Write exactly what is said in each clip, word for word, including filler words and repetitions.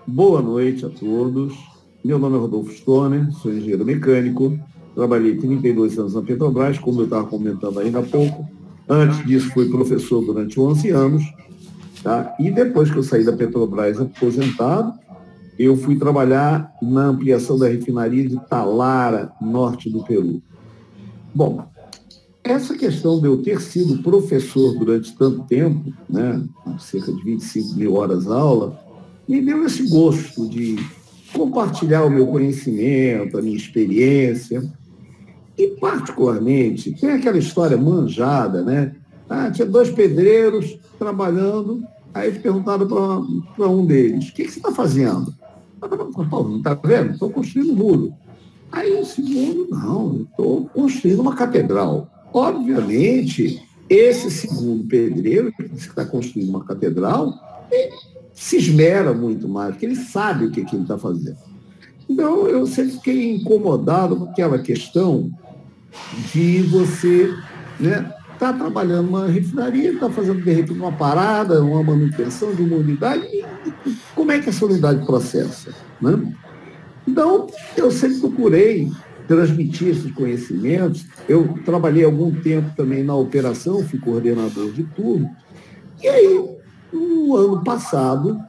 boa noite a todos. Meu nome é Rodolfo Stoner, sou engenheiro mecânico, trabalhei trinta e dois anos na Petrobras, como eu estava comentando ainda há pouco. Antes disso, fui professor durante onze anos, tá? E depois que eu saí da Petrobras aposentado, eu fui trabalhar na ampliação da refinaria de Talara, norte do Peru. Bom, essa questão de eu ter sido professor durante tanto tempo, né, cerca de vinte e cinco mil horas aula, me deu esse gosto de compartilhar o meu conhecimento, a minha experiência. E, particularmente, tem aquela história manjada, né? Ah, tinha dois pedreiros trabalhando, aí perguntaram para um deles, o que, que você está fazendo? Não está vendo? Estou construindo um muro. Aí o segundo, não, eu estou construindo uma catedral. Obviamente, esse segundo pedreiro, que está construindo uma catedral, se esmera muito mais, porque ele sabe o que, que ele está fazendo. Então, eu sempre fiquei incomodado com aquela questão de você, né, tá trabalhando numa refinaria, está fazendo, de repente, uma parada, uma manutenção de uma unidade, e como é que essa unidade processa, né? Então, eu sempre procurei transmitir esses conhecimentos. Eu trabalhei algum tempo também na operação, fui coordenador de turno. E aí, no ano passado,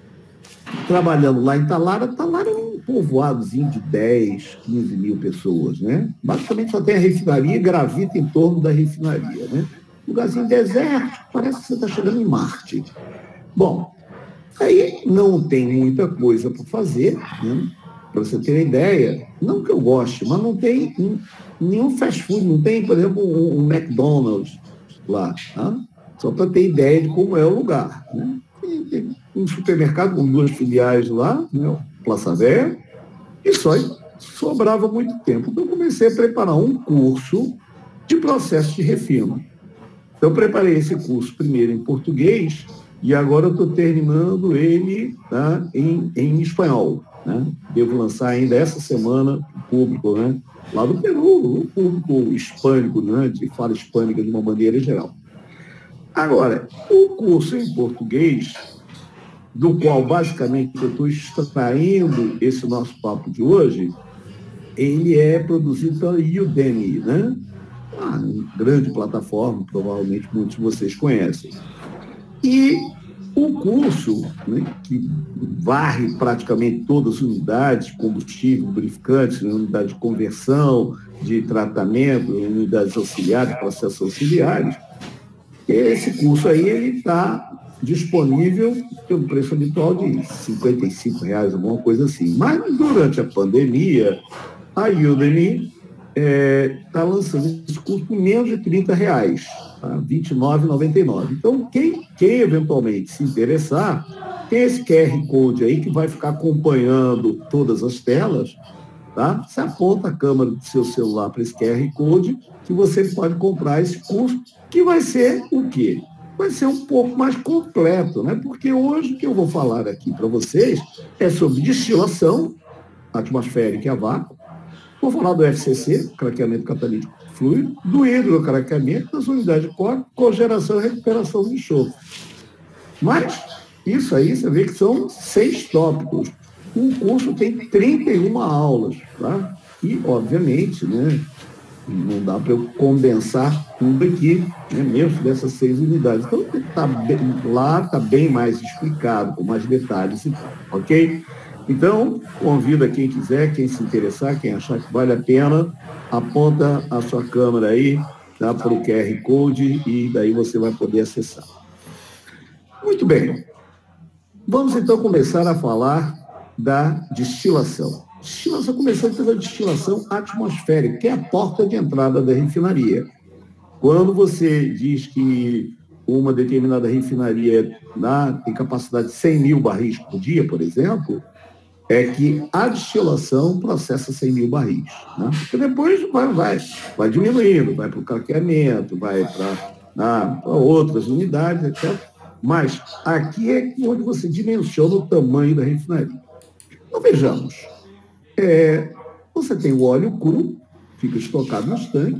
trabalhando lá em Talara, Talara é um povoadozinho de dez, quinze mil pessoas, né? Basicamente só tem a refinaria e gravita em torno da refinaria, né? Lugarzinho deserto, parece que você está chegando em Marte. Bom, aí não tem muita coisa para fazer, né? Para você ter ideia, não que eu goste, mas não tem um, nenhum fast food, não tem, por exemplo, um, um McDonald's lá, tá? Só para ter ideia de como é o lugar, né? Tem, tem um supermercado com duas filiais lá, né? Plaza Véia, e só sobrava muito tempo. Então, eu comecei a preparar um curso de processo de refino. Então, eu preparei esse curso primeiro em português e agora eu estou terminando ele, tá, em, em espanhol. Né? Devo lançar ainda essa semana para o público, né? Lá do Peru, o público hispânico, né? De fala hispânica de uma maneira geral. Agora, o curso em português, do qual basicamente eu estou extraindo esse nosso papo de hoje, ele é produzido pela Udemy, né? Uma grande plataforma, provavelmente muitos de vocês conhecem. E o curso, né, que varre praticamente todas as unidades, combustível, lubrificantes, unidade de conversão, de tratamento, unidades auxiliares, processos auxiliares, esse curso aí ele está disponível pelo preço habitual de cinquenta e cinco reais, alguma coisa assim. Mas durante a pandemia, a Udemy está é, lançando esse curso por menos de trinta reais, tá? vinte e nove reais e noventa e nove centavos. Então, quem, quem eventualmente se interessar, tem esse Q R Code aí que vai ficar acompanhando todas as telas, tá? Você aponta a câmera do seu celular para esse Q R Code que você pode comprar esse curso, que vai ser o quê? Vai ser um pouco mais completo, né? Porque hoje o que eu vou falar aqui para vocês é sobre destilação atmosférica e a vácuo. Vou falar do F C C, craqueamento catalítico fluido, do hidrocraqueamento, das unidades de corte, cogeração e recuperação de enxofre. Mas isso aí você vê que são seis tópicos. Um curso tem trinta e uma aulas, tá? E, obviamente, né, não dá para eu condensar tudo aqui, né, mesmo dessas seis unidades. Então, tá bem, lá está bem mais explicado, com mais detalhes, ok? Então, convido a quem quiser, quem se interessar, quem achar que vale a pena, aponta a sua câmera aí, tá, para o Q R Code e daí você vai poder acessar. Muito bem. Vamos, então, começar a falar da destilação. Destilação, começando pela destilação atmosférica, que é a porta de entrada da refinaria. Quando você diz que uma determinada refinaria dá, tem capacidade de cem mil barris por dia, por exemplo, é que a destilação processa cem mil barris. Né? Porque depois vai, vai, vai diminuindo, vai para o craqueamento, vai para outras unidades, etcétera. Mas aqui é onde você dimensiona o tamanho da refinaria. Então, vejamos. É, você tem o óleo cru, fica estocado nos tanques,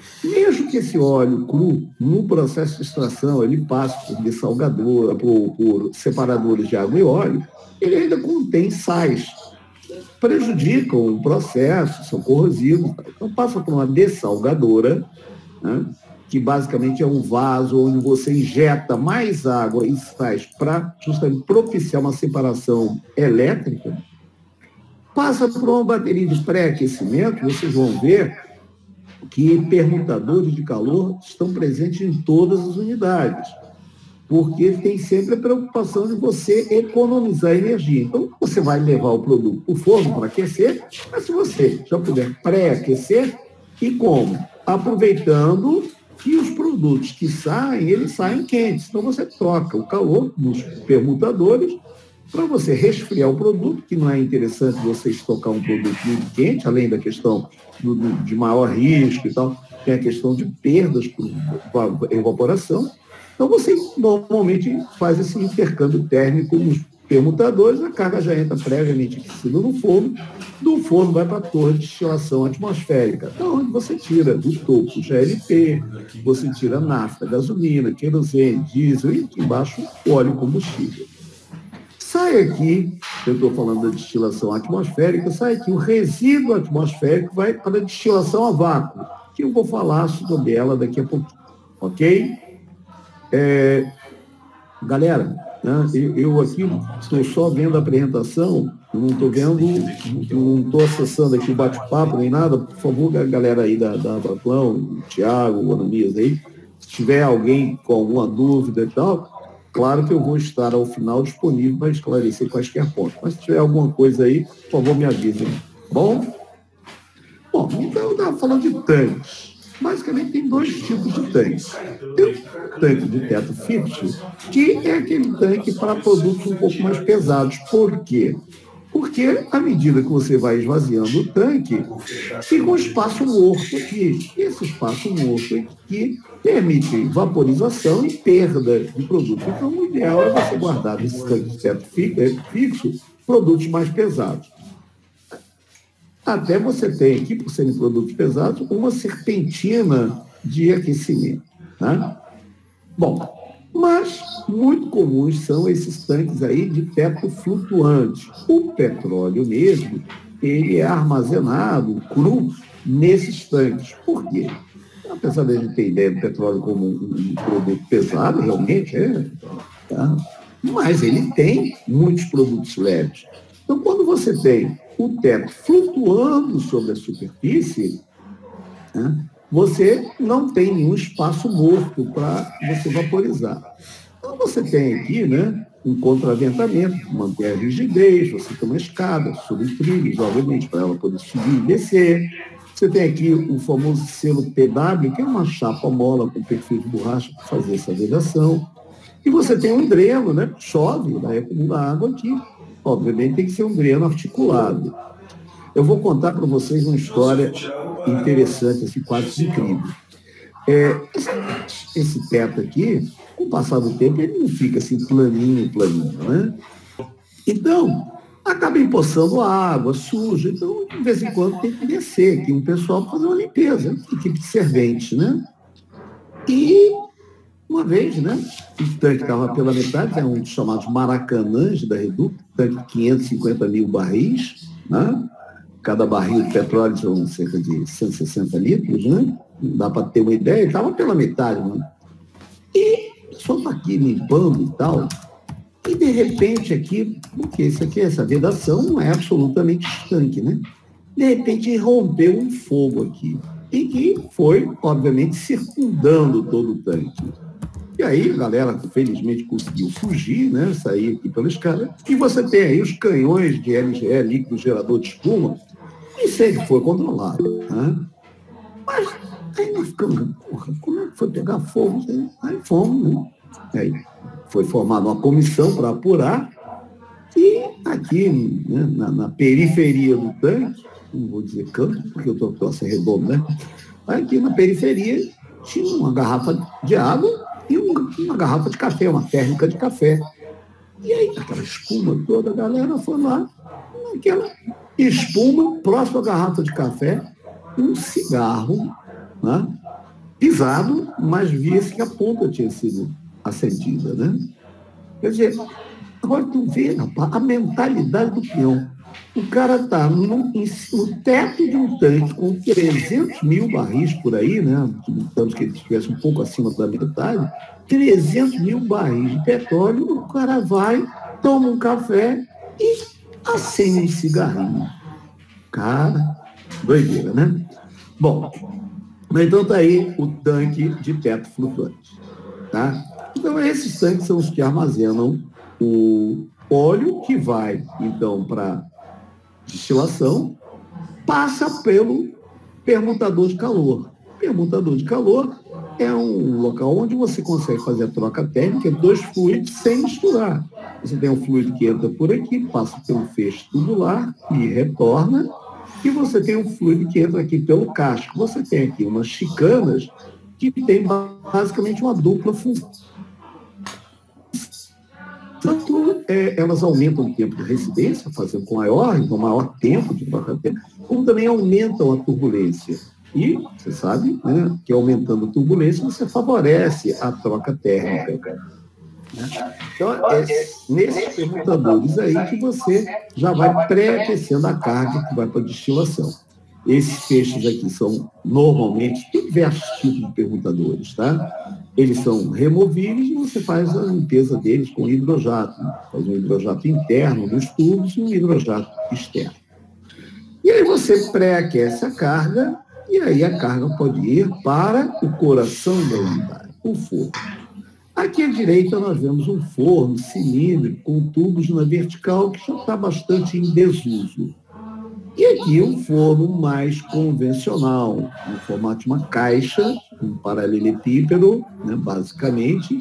Mesmo que esse óleo cru, no processo de extração, ele passe por dessalgadora, por, por separadores de água e óleo, ele ainda contém sais que prejudicam o processo, são corrosivos. Então, passa por uma dessalgadora, né, que basicamente é um vaso onde você injeta mais água e sais para justamente propiciar uma separação elétrica, passa por uma bateria de pré-aquecimento. Vocês vão ver que permutadores de calor estão presentes em todas as unidades, porque tem sempre a preocupação de você economizar energia. Então, você vai levar o produto para o forno para aquecer, mas se você já puder pré-aquecer, e como? Aproveitando que os produtos que saem, eles saem quentes. Então, você troca o calor nos permutadores para você resfriar o produto, que não é interessante você estocar um produto muito quente, além da questão do, do, de maior risco e tal, tem a questão de perdas por evaporação. Então, você normalmente faz esse intercâmbio térmico nos permutadores, a carga já entra previamente aquecida no forno, do forno vai para a torre de destilação atmosférica, então, onde você tira do topo G L P, você tira nafta, gasolina, querosene, diesel e embaixo o óleo combustível. Sai aqui, eu estou falando da destilação atmosférica, sai aqui o resíduo atmosférico vai para a destilação a vácuo, que eu vou falar sobre ela daqui a pouquinho, ok? É, galera, né, eu, eu aqui estou só vendo a apresentação, eu não estou vendo, não estou acessando aqui o bate-papo nem nada. Por favor, a galera aí da, da Abraplão, o Thiago, o Ananias aí, se tiver alguém com alguma dúvida e tal, claro que eu vou estar ao final disponível para esclarecer quaisquer pontos. Mas se tiver alguma coisa aí, por favor, me avisem. Bom? Bom, então eu estava falando de tanques. Basicamente tem dois tipos de tanques. Tem o tanque de teto fixo, que é aquele tanque para produtos um pouco mais pesados. Por quê? Porque, à medida que você vai esvaziando o tanque, fica um espaço morto aqui. Esse espaço morto aqui permite vaporização e perda de produto. Então, o ideal é você guardar nesse tanque de teto fixo produtos mais pesados. Até você tem aqui, por serem produtos pesados, uma serpentina de aquecimento. Né? Bom, mas muito comuns são esses tanques aí de teto flutuante. O petróleo mesmo, ele é armazenado cru nesses tanques. Por quê? Apesar de a gente ter ideia do petróleo como um produto pesado, realmente é, tá? Mas ele tem muitos produtos leves. Então, quando você tem o teto flutuando sobre a superfície, né, você não tem nenhum espaço morto para você vaporizar. Então, você tem aqui, né, um contraventamento, manter a rigidez, você tem uma escada sobre trilhos, obviamente, para ela poder subir e descer. Você tem aqui o famoso selo P W, que é uma chapa mola com perfil de borracha para fazer essa vedação. E você tem um dreno, né, chove, daí acumula água aqui. Obviamente tem que ser um dreno articulado. Eu vou contar para vocês uma história interessante, assim, quase incrível. É, esse, esse teto aqui, com o passar do tempo, ele não fica assim planinho, planinho, né? Então, acaba empoçando água, suja. Então, de vez em quando, tem que descer aqui um pessoal para fazer uma limpeza, equipe de serventes, né? E, uma vez, né, o tanque estava pela metade, é um dos chamados Maracanãs da Reduc, tanque de quinhentos e cinquenta mil barris, né? Cada barril de petróleo são cerca de cento e sessenta litros, né? Não dá para ter uma ideia, ele estava pela metade, né? E o pessoal está aqui limpando e tal, e de repente aqui, porque isso aqui, essa vedação não é absolutamente estanque, né? De repente rompeu um fogo aqui, e que foi, obviamente, circundando todo o tanque. E aí a galera, felizmente, conseguiu fugir, né? Sair aqui pela escada. E você tem aí os canhões de L G E, líquido gerador de espuma, e sempre foi controlado. Né? Mas aí nós ficamos, porra, como é que foi pegar fogo? Aí fomos, né? Aí foi formada uma comissão para apurar, e aqui, né, na, na periferia do tanque, não vou dizer campo, porque eu estou assim redondo, né? Aqui na periferia tinha uma garrafa de água e uma, uma garrafa de café, uma térmica de café. E aí, aquela espuma toda, a galera foi lá, aquela espuma, próximo à garrafa de café, um cigarro, né? pisado, mas via-se que a ponta tinha sido acendida, né? Quer dizer, agora tu vê, rapaz, a mentalidade do peão. O cara está no, no teto de um tanque com trezentos mil barris por aí, né? Digamos que ele estivesse um pouco acima da metade, trezentos mil barris de petróleo, o cara vai, toma um café e acende um cigarrinho. Cara, doideira, né? Bom, então está aí o tanque de teto flutuante, tá? Então, esses tanques são os que armazenam o óleo que vai, então, para destilação, passa pelo permutador de calor. Permutador de calor é um local onde você consegue fazer a troca térmica de dois fluidos sem misturar. Você tem um fluido que entra por aqui, passa pelo feixe tubular e retorna, e você tem um fluido que entra aqui pelo casco. Você tem aqui umas chicanas que tem basicamente uma dupla função. Tanto é, elas aumentam o tempo de residência, fazendo com maior, então maior tempo de troca térmica, como também aumentam a turbulência. E você sabe, né, que aumentando a turbulência, você favorece a troca térmica. Né? Então, é nesses permutadores aí que você já vai pré-aquecendo a carga que vai para a destilação. Esses feixes aqui são, normalmente, tem diversos tipos de permutadores, tá? Eles são removíveis e você faz a limpeza deles com hidrojato. Né? Faz um hidrojato interno nos tubos e um hidrojato externo. E aí você pré-aquece a carga e aí a carga pode ir para o coração da unidade, o forno. Aqui à direita nós vemos um forno cilíndrico com tubos na vertical que já está bastante em desuso. E aqui um forno mais convencional, no formato de uma caixa, um paralelepípedo, né, basicamente.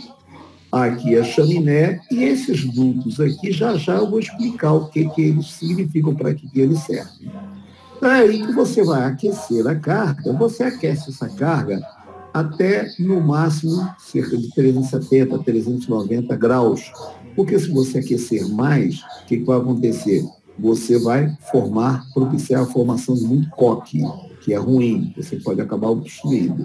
Aqui a chaminé, e esses dutos aqui, já já eu vou explicar o que, que eles significam, para que, que eles servem. É aí que você vai aquecer a carga, você aquece essa carga até, no máximo, cerca de trezentos e setenta, trezentos e noventa graus. Porque se você aquecer mais, o que, que vai acontecer? Você vai formar, propiciar a formação de muito coque, que é ruim, você pode acabar obstruindo.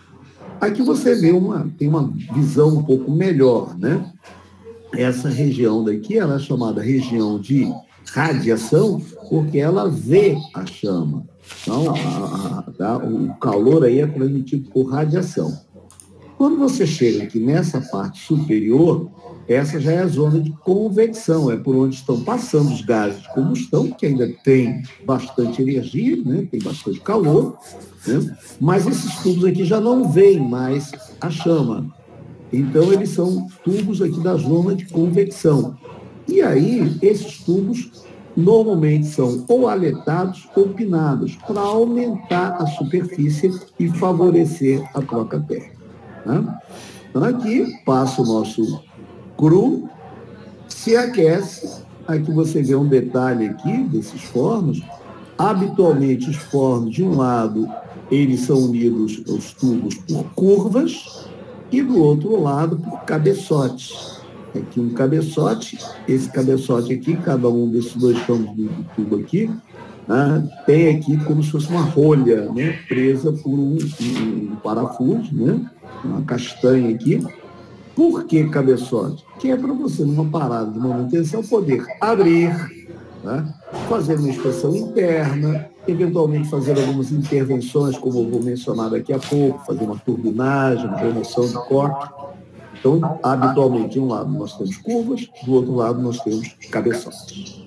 Aqui você vê uma, tem uma visão um pouco melhor, né? Essa região daqui, ela é chamada região de radiação, porque ela vê a chama. Então, a, a, tá? O calor aí é transmitido por radiação. Quando você chega aqui nessa parte superior, essa já é a zona de convecção, é por onde estão passando os gases de combustão, que ainda tem bastante energia, né? Tem bastante calor, né? Mas esses tubos aqui já não veem mais a chama. Então, eles são tubos aqui da zona de convecção. E aí, esses tubos normalmente são ou aletados ou pinados, para aumentar a superfície e favorecer a troca térmica. Né? Então, aqui passa o nosso cru, se aquece. Aqui você vê um detalhe aqui desses fornos. Habitualmente, os fornos, de um lado, eles são unidos, os tubos, por curvas, e do outro lado, por cabeçotes. Aqui um cabeçote, esse cabeçote aqui, cada um desses dois campos do, do tubo aqui, né, tem aqui como se fosse uma rolha, né, presa por um, um, um parafuso, né, uma castanha aqui. Por que cabeçote? Que é para você, numa parada de manutenção, poder abrir, né, fazer uma inspeção interna, eventualmente fazer algumas intervenções, como eu vou mencionar daqui a pouco, fazer uma turbinagem, uma remoção de corte. Então, habitualmente, de um lado nós temos curvas, do outro lado nós temos cabeçotes.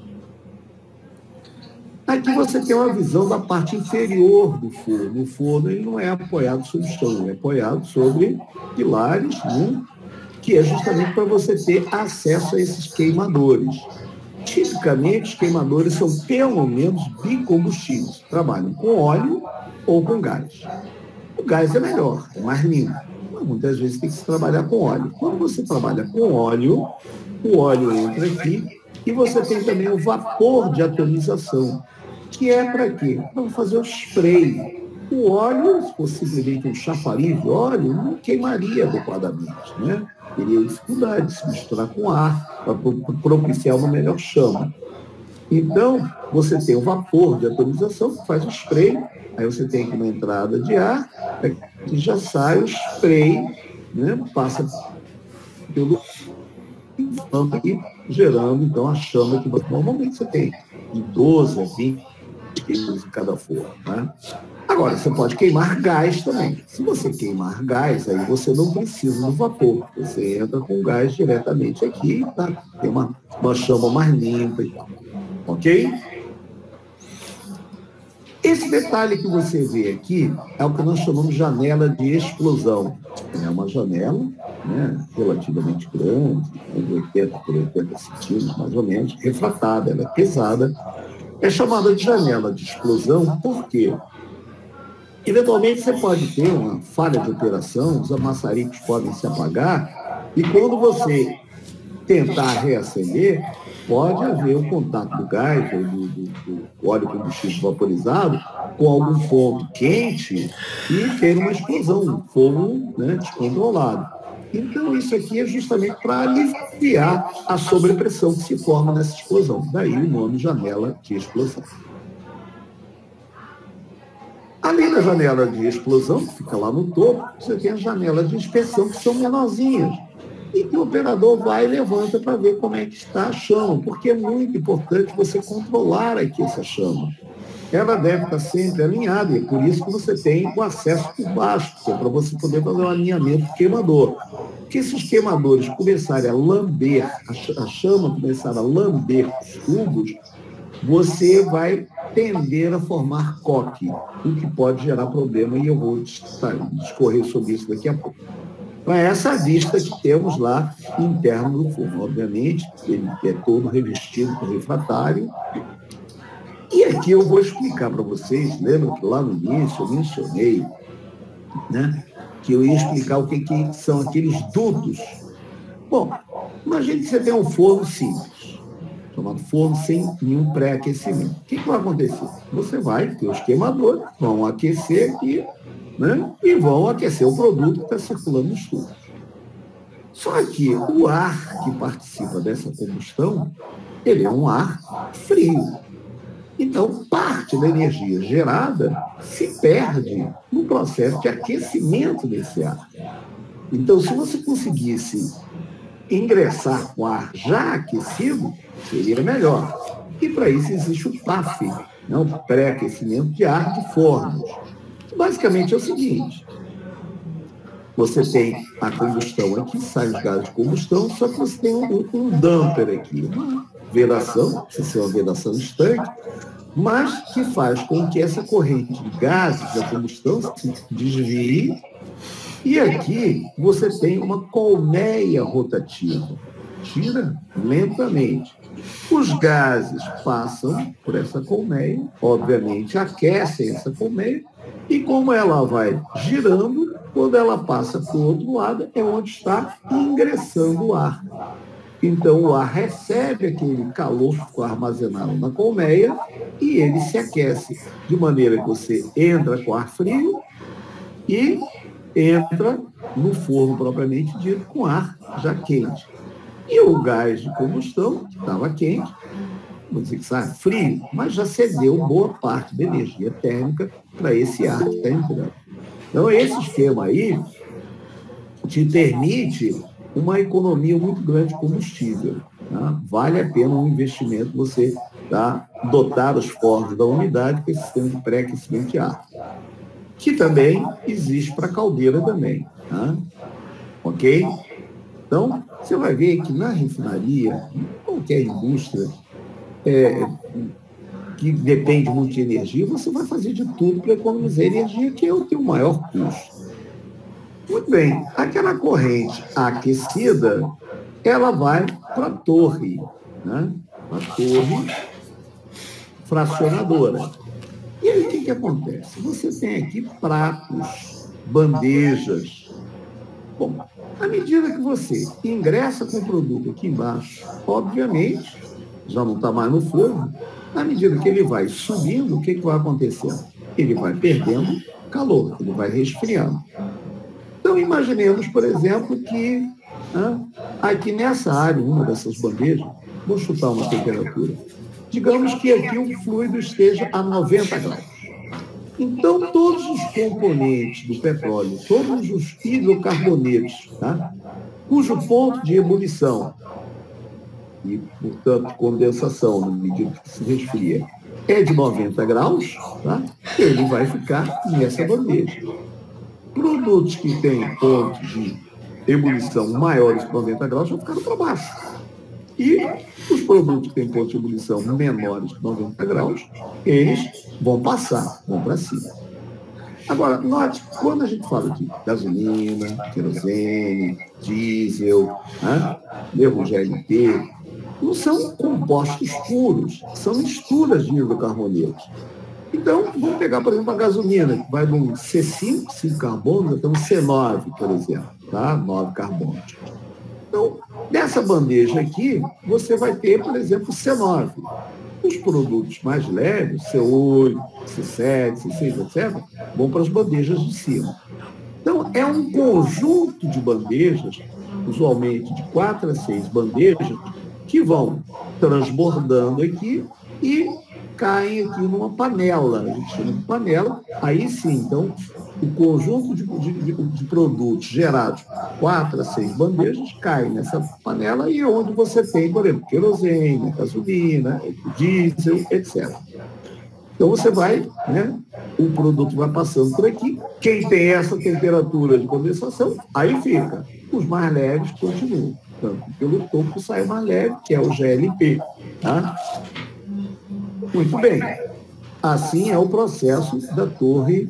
Aqui você tem uma visão da parte inferior do forno. O forno ele não é apoiado sobre o chão, ele é apoiado sobre pilares, né, que é justamente para você ter acesso a esses queimadores. Tipicamente, os queimadores são pelo menos bicombustíveis, trabalham com óleo ou com gás. O gás é melhor, é mais limpo. Muitas vezes tem que se trabalhar com óleo. Quando você trabalha com óleo, o óleo entra aqui e você tem também o vapor de atomização, que é para quê? Para fazer o spray. O óleo, se fosse simplesmente um chafariz de óleo, não queimaria adequadamente, né? Teria dificuldade de se misturar com ar para propiciar uma melhor chama. Então, você tem o vapor de atomização que faz o spray, aí você tem aqui uma entrada de ar, e já sai o spray, né? Passa pelo e gerando, então, a chama que você, normalmente você tem de doze a vinte quilos em cada forno, né? Agora, você pode queimar gás também. Se você queimar gás, aí você não precisa do vapor. Você entra com gás diretamente aqui, tá? Tem uma, uma chama mais limpa e tal. Ok? Esse detalhe que você vê aqui é o que nós chamamos de janela de explosão. É uma janela, né, relativamente grande, de oitenta por oitenta centímetros, mais ou menos, refratada, ela é pesada. É chamada de janela de explosão, por quê? Eventualmente você pode ter uma falha de operação, os maçaricos podem se apagar, e quando você tentar reacender, pode haver um contato do gás ou do, do, do óleo combustível vaporizado com algum ponto quente e ter uma explosão, um fogo, né, descontrolado. Então, isso aqui é justamente para aliviar a sobrepressão que se forma nessa explosão. Daí o nome janela de explosão. Além da janela de explosão, que fica lá no topo, você tem a janela de inspeção, que são menorzinhas. E que o operador vai e levanta para ver como é que está a chama, porque é muito importante você controlar aqui essa chama. Ela deve estar sempre alinhada, e é por isso que você tem o acesso por baixo, que é para você poder fazer um alinhamento do queimador. Porque se os queimadores começarem a lamber, a chama começar a lamber os tubos, você vai tender a formar coque, o que pode gerar problema, e eu vou discorrer sobre isso daqui a pouco. Então, é essa vista que temos lá interno do forno. Obviamente, ele é todo revestido com refratário. E aqui eu vou explicar para vocês, lembra que lá no início eu mencionei, né, que eu ia explicar o que, que são aqueles dutos. Bom, imagine que você tem um forno simples, chamado forno sem nenhum pré-aquecimento. O que, que vai acontecer? Você vai ter os queimadores, vão aquecer aqui, né, e vão aquecer o produto que está circulando nos tubos. Só que o ar que participa dessa combustão, ele é um ar frio. Então, parte da energia gerada se perde no processo de aquecimento desse ar. Então, se você conseguisse ingressar com ar já aquecido, seria melhor. E para isso existe o P A F, né, o pré-aquecimento de ar de fornos. Basicamente é o seguinte: você tem a combustão aqui, sai os gases de combustão, só que você tem um, um dumper aqui, uma vedação, precisa ser uma vedação estanque, mas que faz com que essa corrente de gases da combustão se desvie, e aqui você tem uma colmeia rotativa, gira lentamente. Os gases passam por essa colmeia, obviamente aquecem essa colmeia, e como ela vai girando, quando ela passa para o outro lado, é onde está ingressando o ar. Então, o ar recebe aquele calor que ficou armazenado na colmeia e ele se aquece, de maneira que você entra com ar frio e entra no forno propriamente dito com ar já quente. E o gás de combustão, que estava quente, vou dizer que está frio, mas já cedeu boa parte da energia térmica para esse ar que está entrando. Então, esse esquema aí te permite uma economia muito grande de combustível. Tá? Vale a pena um investimento você tá, dotar os fornos da unidade com esse sistema de pré-aquecimento de ar, que também existe para a caldeira também. Tá? Ok? Então, você vai ver que na refinaria, em qualquer indústria é, que depende muito de energia, você vai fazer de tudo para economizar energia, que é o teu maior custo. Muito bem, aquela corrente aquecida, ela vai para a torre, né? Para a torre fracionadora. E aí o que, que acontece? Você tem aqui pratos, bandejas. Bom, à medida que você ingressa com o produto aqui embaixo, obviamente, já não está mais no forno, à medida que ele vai subindo, o que, que vai acontecer? Ele vai perdendo calor, ele vai resfriando. Então, imaginemos, por exemplo, que ah, aqui nessa área, uma dessas bandejas, vou chutar uma temperatura, digamos que aqui o fluido esteja a noventa graus. Então, todos os componentes do petróleo, todos os hidrocarbonetos, tá? Cujo ponto de ebulição e, portanto, condensação, na medida que se resfria, é de noventa graus, tá? Ele vai ficar nessa bandeja. Produtos que têm pontos de ebulição maiores que noventa graus vão ficar para baixo. E os produtos que têm pontos de ebulição menores que noventa graus, eles vão passar, vão para cima. Agora, note, quando a gente fala de gasolina, querosene, diesel, né, mesmo G L P, não são compostos puros, são misturas de hidrocarbonetos. Então, vamos pegar, por exemplo, a gasolina, que vai de um C cinco, cinco carbonos, até um C nove, por exemplo, tá? nove carbonos. Então, nessa bandeja aqui, você vai ter, por exemplo, o C nove. Os produtos mais leves, C oito, C sete, C seis, etcétera, vão para as bandejas de cima. Então, é um conjunto de bandejas, usualmente de quatro a seis bandejas, que vão transbordando aqui e caem aqui numa panela, a gente chama de panela. Aí sim, então, o conjunto de, de, de produtos gerados quatro a seis bandejas cai nessa panela e é onde você tem, por exemplo, querosene, gasolina, diesel, etcétera. Então você vai, né, o produto vai passando por aqui. Quem tem essa temperatura de condensação, aí fica. Os mais leves continuam. Tanto pelo topo sai mais leve, que é o G L P. Tá? Muito bem. Assim é o processo da torre,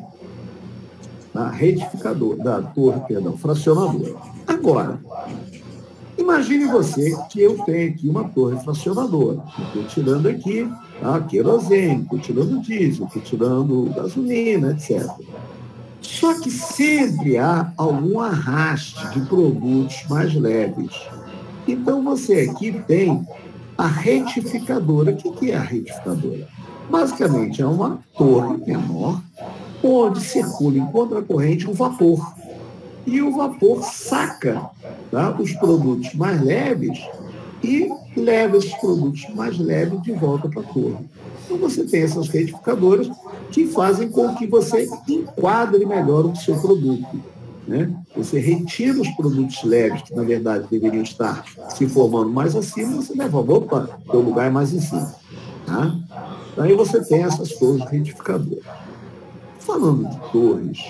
da retificadora, da torre, perdão, fracionadora. Agora, imagine você que eu tenho aqui uma torre fracionadora. Estou tirando aqui a querosene, estou tirando diesel, estou tirando gasolina, etcétera. Só que sempre há algum arraste de produtos mais leves. Então, você aqui tem a retificadora. O que é a retificadora? Basicamente, é uma torre menor onde circula em contracorrente um vapor. E o vapor saca, tá, os produtos mais leves e leva esses produtos mais leves de volta para a torre. Então, você tem essas retificadoras que fazem com que você enquadre melhor o seu produto. Né? Você retira os produtos leves, que na verdade deveriam estar se formando mais acima, você leva, opa, o lugar é mais em cima. Tá? Aí você tem essas torres retificadoras. Falando de torres,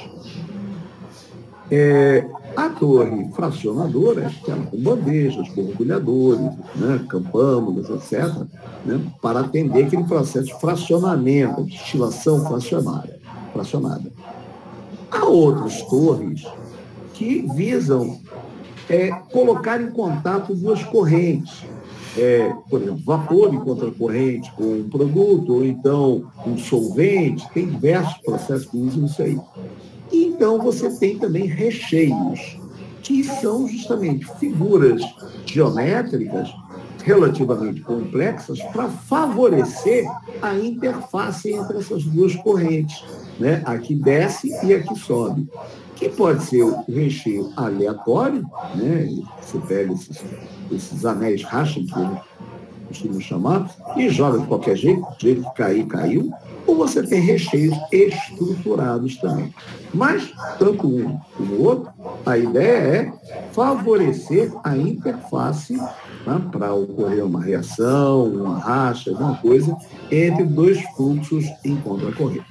é, a torre fracionadora é aquela com bandejas, borbulhadores, né, campânulas, etcétera, né, para atender aquele processo de fracionamento, de destilação fracionada. fracionada. Há outras torres que visam é, colocar em contato duas correntes. É, por exemplo, vapor em contracorrente com um produto, ou então um solvente, tem diversos processos que usam isso aí. E então você tem também recheios, que são justamente figuras geométricas relativamente complexas para favorecer a interface entre essas duas correntes, né? A que desce e a que sobe. Que pode ser o recheio aleatório, né? Você pega esses, esses anéis Rachin, que eu costumo chamar, e joga de qualquer jeito, do jeito que cair, caiu. Ou você tem recheios estruturados também. Mas, tanto um como o outro, a ideia é favorecer a interface, né, para ocorrer uma reação, uma racha, alguma coisa, entre dois fluxos em contracorrente.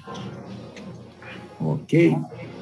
Ok?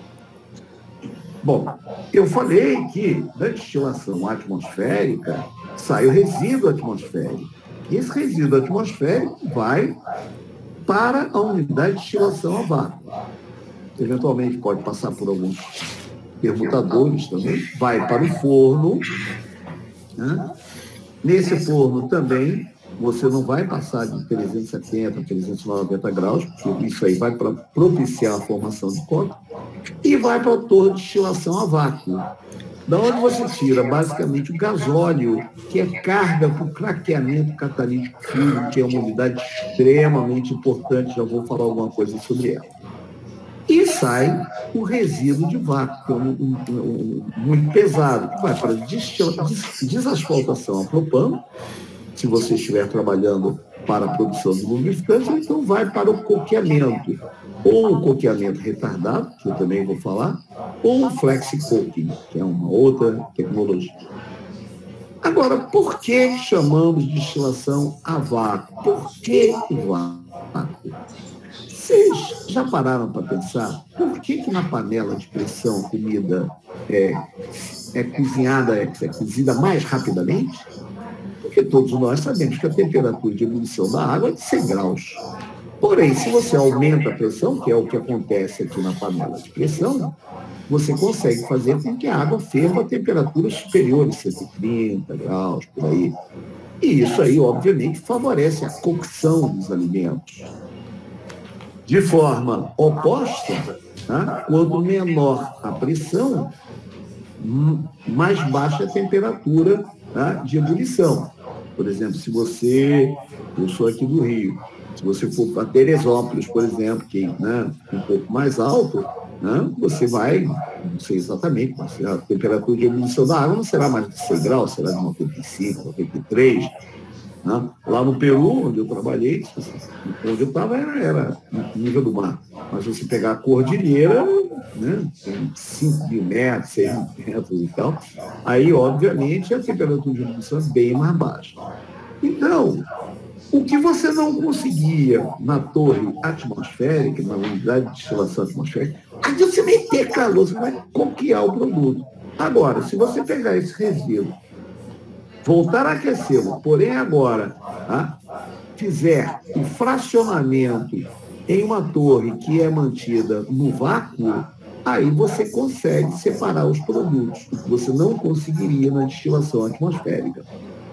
Bom, eu falei que da destilação atmosférica sai o resíduo atmosférico. E esse resíduo atmosférico vai para a unidade de destilação a vácuo. Eventualmente pode passar por alguns permutadores também, vai para o forno. Né? Nesse forno também, você não vai passar de trezentos e setenta, trezentos e noventa graus, porque isso aí vai para propiciar a formação de cobre, e vai para a torre de destilação a vácuo. Da onde você tira, basicamente, o gasóleo, que é carga para o craqueamento catalítico fino, que é uma unidade extremamente importante, já vou falar alguma coisa sobre ela. E sai o resíduo de vácuo, que é um, um, um, muito pesado, que vai para destila, des, desasfaltação a propano, se você estiver trabalhando para a produção de lubrificantes, então vai para o coqueamento. ou o coqueamento retardado, que eu também vou falar, ou o flexi-coking, que é uma outra tecnologia. Agora, por que chamamos de destilação a vácuo? Por que o vácuo? Vocês já pararam para pensar por que, que na panela de pressão a comida é, é cozinhada, é, é cozida mais rapidamente? Porque todos nós sabemos que a temperatura de ebulição da água é de cem graus. Porém, se você aumenta a pressão, que é o que acontece aqui na panela de pressão, você consegue fazer com que a água ferva a temperaturas superiores, cento e trinta graus, por aí. E isso aí, obviamente, favorece a cocção dos alimentos. De forma oposta, tá? Quanto menor a pressão, mais baixa a temperatura, tá? De ebulição. Por exemplo, se você, eu sou aqui do Rio, se você for para Teresópolis, por exemplo, que, né, é um pouco mais alto, né, você vai, não sei exatamente, mas a temperatura de ebulição da água não será mais de cem graus, será de noventa e cinco, noventa e três. Né? Lá no Peru, onde eu trabalhei, onde eu estava era, era no nível do mar. Mas se você pegar a cordilheira, né, tem cinco mil metros, seis mil metros e tal, aí, obviamente, a temperatura de ebulição é bem mais baixa. Então, o que você não conseguia na torre atmosférica, na unidade de destilação atmosférica, aí você meter calor, você vai coquear o produto. Agora, se você pegar esse resíduo, voltar a aquecê-lo, porém agora tá, fizer o fracionamento em uma torre que é mantida no vácuo, aí você consegue separar os produtos, o que você não conseguiria na destilação atmosférica.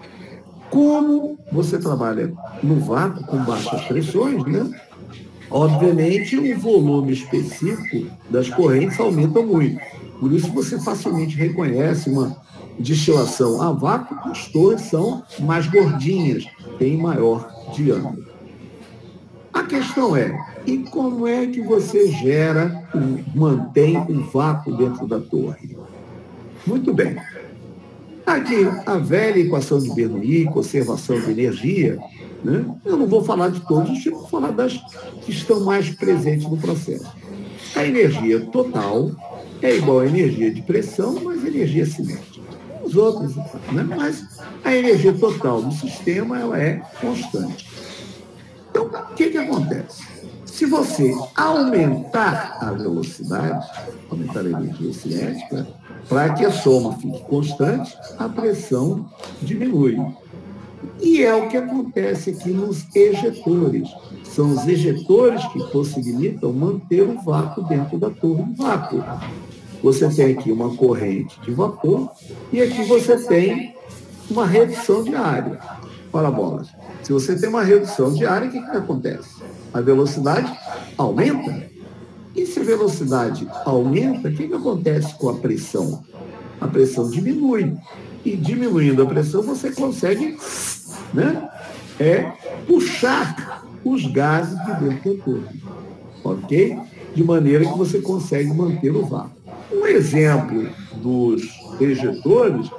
Como você trabalha no vácuo com baixas pressões, né? Obviamente o volume específico das correntes aumenta muito. Por isso você facilmente reconhece uma destilação a vácuo, as torres são mais gordinhas, têm maior diâmetro. A questão é, e como é que você gera, mantém o vácuo dentro da torre? Muito bem. Aqui, a velha equação de Bernoulli, conservação de energia, né? Eu não vou falar de todos os tipos, vou falar das que estão mais presentes no processo. A energia total é igual à energia de pressão, mais energia cinética. Os outros, né? Mas a energia total do sistema ela é constante. Então, o que, que acontece? Se você aumentar a velocidade, aumentar a energia cinética, para que a soma fique constante, a pressão diminui. E é o que acontece aqui nos ejetores. São os ejetores que possibilitam manter o vácuo dentro da torre de vácuo. Você tem aqui uma corrente de vapor e aqui você tem uma redução de área. Ora, bolas, se você tem uma redução de área, o que, que acontece? A velocidade aumenta. E se a velocidade aumenta, o que, que acontece com a pressão? A pressão diminui. E diminuindo a pressão, você consegue, né, é, puxar os gases de dentro da torre. Ok? De maneira que você consegue manter o vácuo. Um exemplo dos ejetores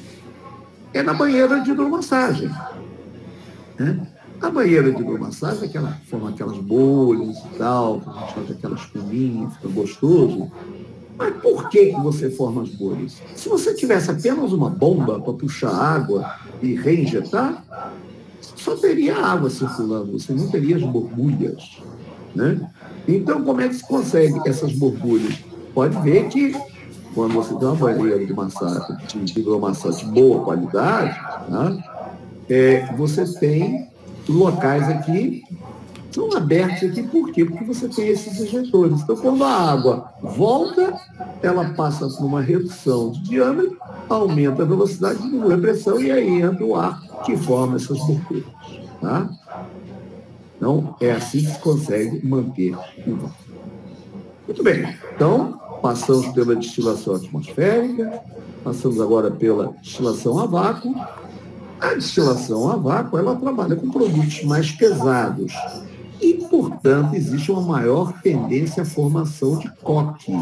é na banheira de hidromassagem. Né? A banheira de hidromassagem, aquela, forma aquelas bolhas e tal, a gente faz aquelas espuminhas, fica gostoso. Mas por que você forma as bolhas? Se você tivesse apenas uma bomba para puxar água e reinjetar, só teria água circulando, você não teria as borbulhas. Né? Então, como é que se consegue essas borbulhas? Pode ver que quando você tem uma banheira de massagem, de hidromassagem de boa qualidade, né, é, você tem locais aqui são abertos aqui, por quê? Porque você tem esses ejetores. Então, quando a água volta, ela passa por uma redução de diâmetro, aumenta a velocidade, diminui a pressão, e aí entra o ar que forma essas borbulhas. Tá? Então, é assim que se consegue manter o vácuo. Muito bem. Então, passamos pela destilação atmosférica, passamos agora pela destilação a vácuo. A destilação a vácuo, ela trabalha com produtos mais pesados e, portanto, existe uma maior tendência à formação de coque.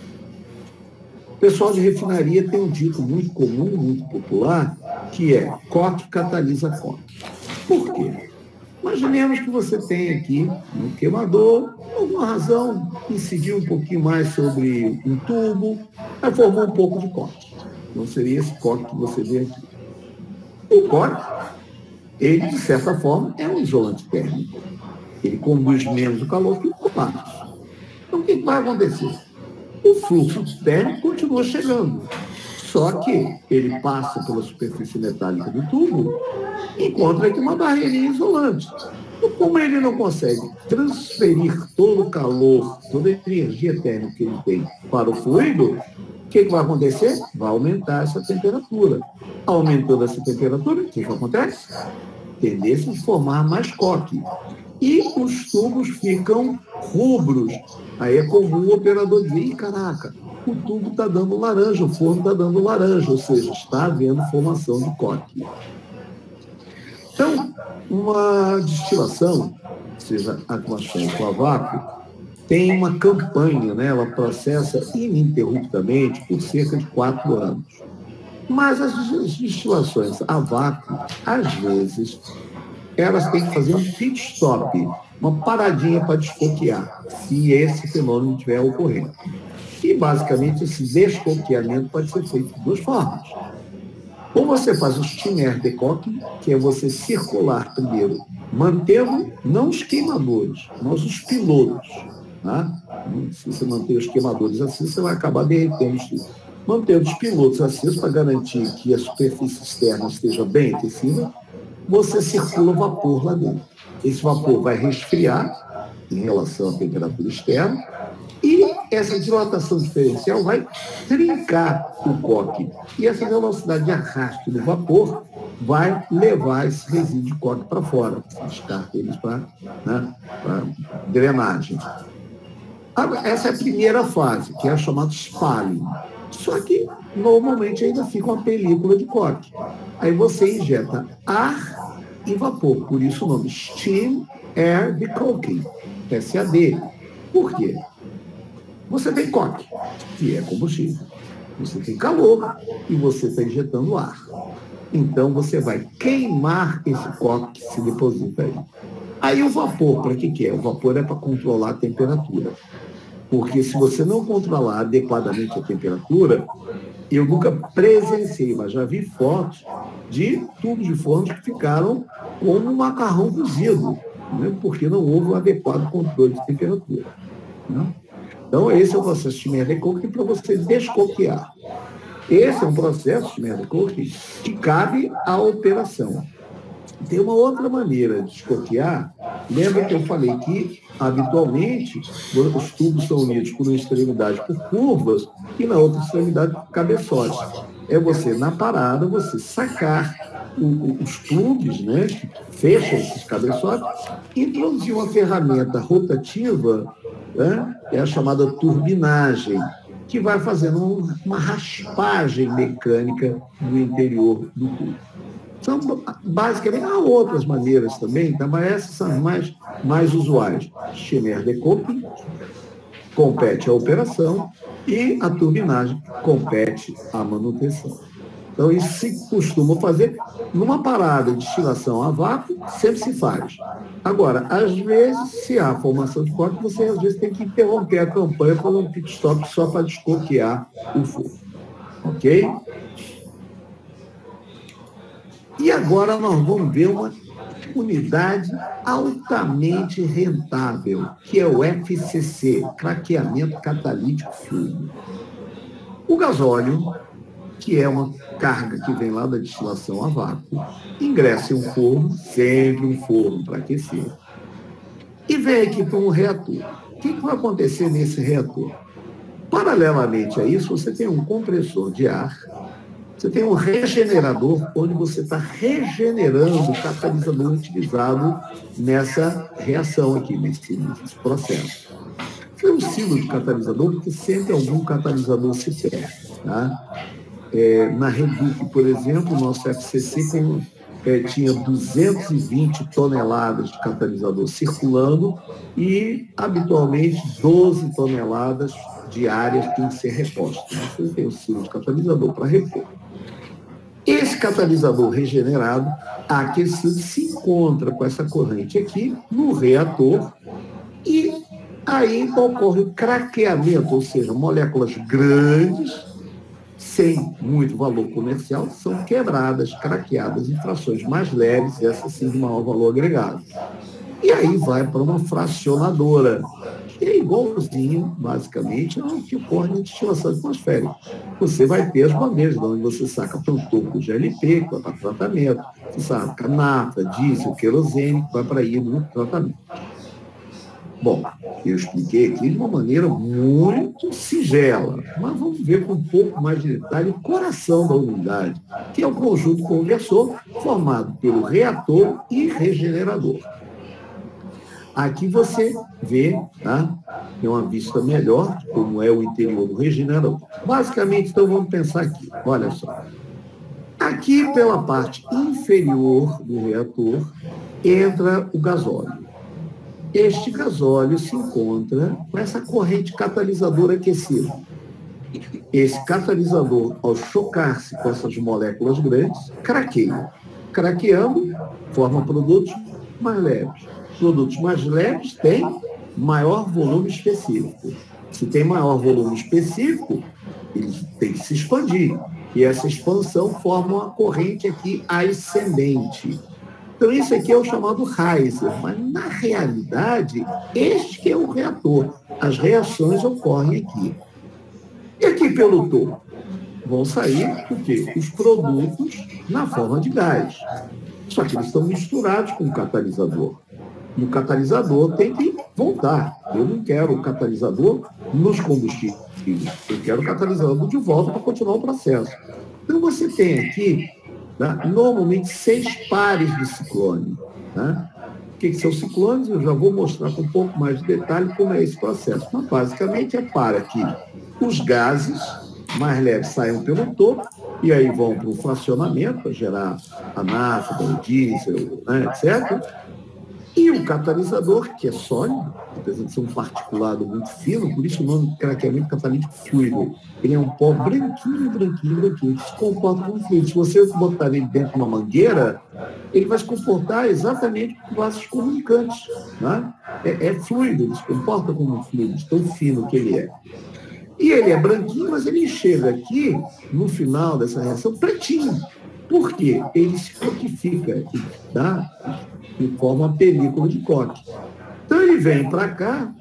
O pessoal de refinaria tem um dito muito comum, muito popular, que é coque catalisa coque. Por quê? Imaginemos que você tem aqui um queimador, por alguma razão, incidiu um pouquinho mais sobre um tubo, aí formou um pouco de corte. Não seria esse corte que você vê aqui. O corte, ele, de certa forma, é um isolante térmico. Ele conduz menos o calor que o quartzo. Então, o que vai acontecer? O fluxo térmico continua chegando, só que ele passa pela superfície metálica do tubo e encontra aqui uma barreirinha isolante. Então, como ele não consegue transferir todo o calor, toda a energia térmica que ele tem para o fluido, o que, que vai acontecer? Vai aumentar essa temperatura. Aumentando essa temperatura, o que, que acontece? Tendência de formar mais coque. E os tubos ficam rubros. Aí é comum o operador dizer, Ih, caraca, o tubo está dando laranja, o forno está dando laranja, ou seja, está havendo formação de coque. Então, uma destilação, seja atmosférica ou a vácuo, tem uma campanha, né? Ela processa ininterruptamente por cerca de quatro anos. Mas as destilações a vácuo, às vezes, elas têm que fazer um pit stop, uma paradinha para descoquear, se esse fenômeno estiver ocorrendo. E, basicamente, esse descoqueamento pode ser feito de duas formas. Ou você faz o steamer de coque, que é você circular primeiro, mantendo não os queimadores, mas os pilotos. Tá? Se você manter os queimadores assim, você vai acabar derretendo os fios. Mantendo os pilotos acesos para garantir que a superfície externa esteja bem aquecida, você circula o vapor lá dentro. Esse vapor vai resfriar em relação à temperatura externa e essa dilatação diferencial vai trincar o coque. E essa velocidade de arrasto do vapor vai levar esse resíduo de coque para fora. Você descarta eles para, né, para drenagem. Essa é a primeira fase, que é a chamada spalling. Só que, normalmente, ainda fica uma película de coque. Aí você injeta ar e vapor. Por isso o nome Steam Air Decoking, S A D. Por quê? Você tem coque, que é combustível. Você tem calor e você está injetando ar. Então, você vai queimar esse coque que se deposita aí. Aí o vapor, para que que é? O vapor é para controlar a temperatura. Porque se você não controlar adequadamente a temperatura, eu nunca presenciei, mas já vi fotos de tubos de fornos que ficaram como um macarrão cozido, né? Porque não houve um adequado controle de temperatura. Né? Então, esse é o processo de steamer decoking para você descoquear. Esse é um processo de steamer decoking que cabe à operação. Tem uma outra maneira de descoquear. Lembra que eu falei que, habitualmente, os tubos são unidos por uma extremidade por curvas e na outra extremidade por cabeçotes. É você, na parada, você sacar o, o, os plugs, né, que fecham esses cabeçotes, e introduzir uma ferramenta rotativa, né, é a chamada turbinagem, que vai fazendo um, uma raspagem mecânica no interior do tubo. São, basicamente, há outras maneiras também, tá? Mas essas são as mais, mais usuais. Steamer decoking compete à operação e a turbinagem compete à manutenção. Então, isso se costuma fazer numa parada de destilação a vácuo, sempre se faz. Agora, às vezes, se há formação de coque, você às vezes tem que interromper a campanha para um pit stop só para descoquear o fogo. Ok? E agora nós vamos ver uma unidade altamente rentável, que é o F C C, craqueamento catalítico fluido. O gasóleo, que é uma carga que vem lá da destilação a vácuo, ingressa em um forno, sempre um forno para aquecer, e vem aqui para um reator. O que, que vai acontecer nesse reator? Paralelamente a isso, você tem um compressor de ar. Você tem um regenerador, onde você está regenerando o catalisador utilizado nessa reação aqui, nesse, nesse processo. Foi um silo de catalisador, porque sempre algum catalisador se perde. Tá? É, na Reduc, por exemplo, o nosso F C C tem, é, tinha duzentas e vinte toneladas de catalisador circulando e, habitualmente, doze toneladas diárias que têm que ser repostas. Você tem o silo de catalisador para repor. Esse catalisador regenerado, aquecido, se encontra com essa corrente aqui no reator e aí ocorre o craqueamento, ou seja, moléculas grandes, sem muito valor comercial, são quebradas, craqueadas em frações mais leves, essas sim de maior valor agregado. E aí vai para uma fracionadora, que é igualzinho, basicamente, ao que ocorre na destilação atmosférica. Você vai ter as bandeiras, onde você saca pelo topo de L P, que vai para tratamento, você saca nafta, diesel, querosene, que vai para hidro tratamento. Bom, eu expliquei aqui de uma maneira muito singela, mas vamos ver com um pouco mais de detalhe o coração da unidade, que é o conjunto conversor formado pelo reator e regenerador. Aqui você vê, tá? Tem uma vista melhor de como é o interior do regenerador. Basicamente, então, vamos pensar aqui. Olha só. Aqui, pela parte inferior do reator, entra o gasóleo. Este gasóleo se encontra com essa corrente catalisadora aquecida. Esse catalisador, ao chocar-se com essas moléculas grandes, craqueia. Craqueando, forma produtos mais leves. Produtos mais leves têm maior volume específico. Se tem maior volume específico, ele tem que se expandir. E essa expansão forma uma corrente aqui ascendente. Então, isso aqui é o chamado riser, mas, na realidade, este que é o reator. As reações ocorrem aqui. E aqui pelo topo vão sair o quê? Os produtos na forma de gás. Só que eles estão misturados com o catalisador. E o catalisador tem que voltar. Eu não quero o catalisador nos combustíveis. Eu quero o catalisador de volta para continuar o processo. Então, você tem aqui, né, normalmente, seis pares de ciclone. Né? O que, que são ciclones? Eu já vou mostrar com um pouco mais de detalhe como é esse processo. Mas, basicamente, é para que os gases mais leves saiam pelo topo e aí vão para o fracionamento, para gerar a nafta, o diesel, né, etcétera. E o catalisador, que é sólido, apesar de ser um particulado muito fino, por isso o nome craqueamento catalítico fluido. Ele é um pó branquinho, branquinho, branquinho, que se comporta como fluido. Se você botar ele dentro de uma mangueira, ele vai se comportar exatamente com vasos comunicantes. Né? É, é fluido, ele se comporta como um fluido, tão fino que ele é. E ele é branquinho, mas ele chega aqui, no final dessa reação, pretinho. Por quê? Ele se coquifica, tá? E forma uma película de coque. Então, ele vem para cá,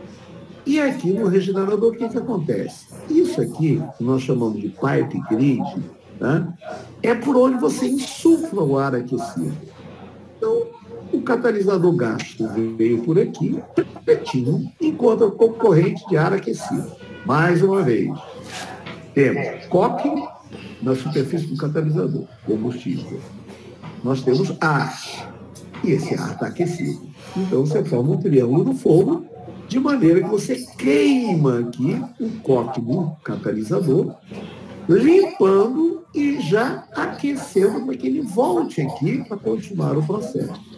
e aqui no regenerador, o que, que acontece? Isso aqui, que nós chamamos de pipe grid, tá? É por onde você insufla o ar aquecido. Então, o catalisador gasto veio por aqui, pretinho, encontra com corrente de ar aquecido. Mais uma vez, temos coque na superfície do catalisador, combustível. Nós temos ar, e esse ar está aquecido. Então, você forma um triângulo no fogo, de maneira que você queima aqui o coque do catalisador, limpando e já aquecendo para que ele volte aqui para continuar o processo.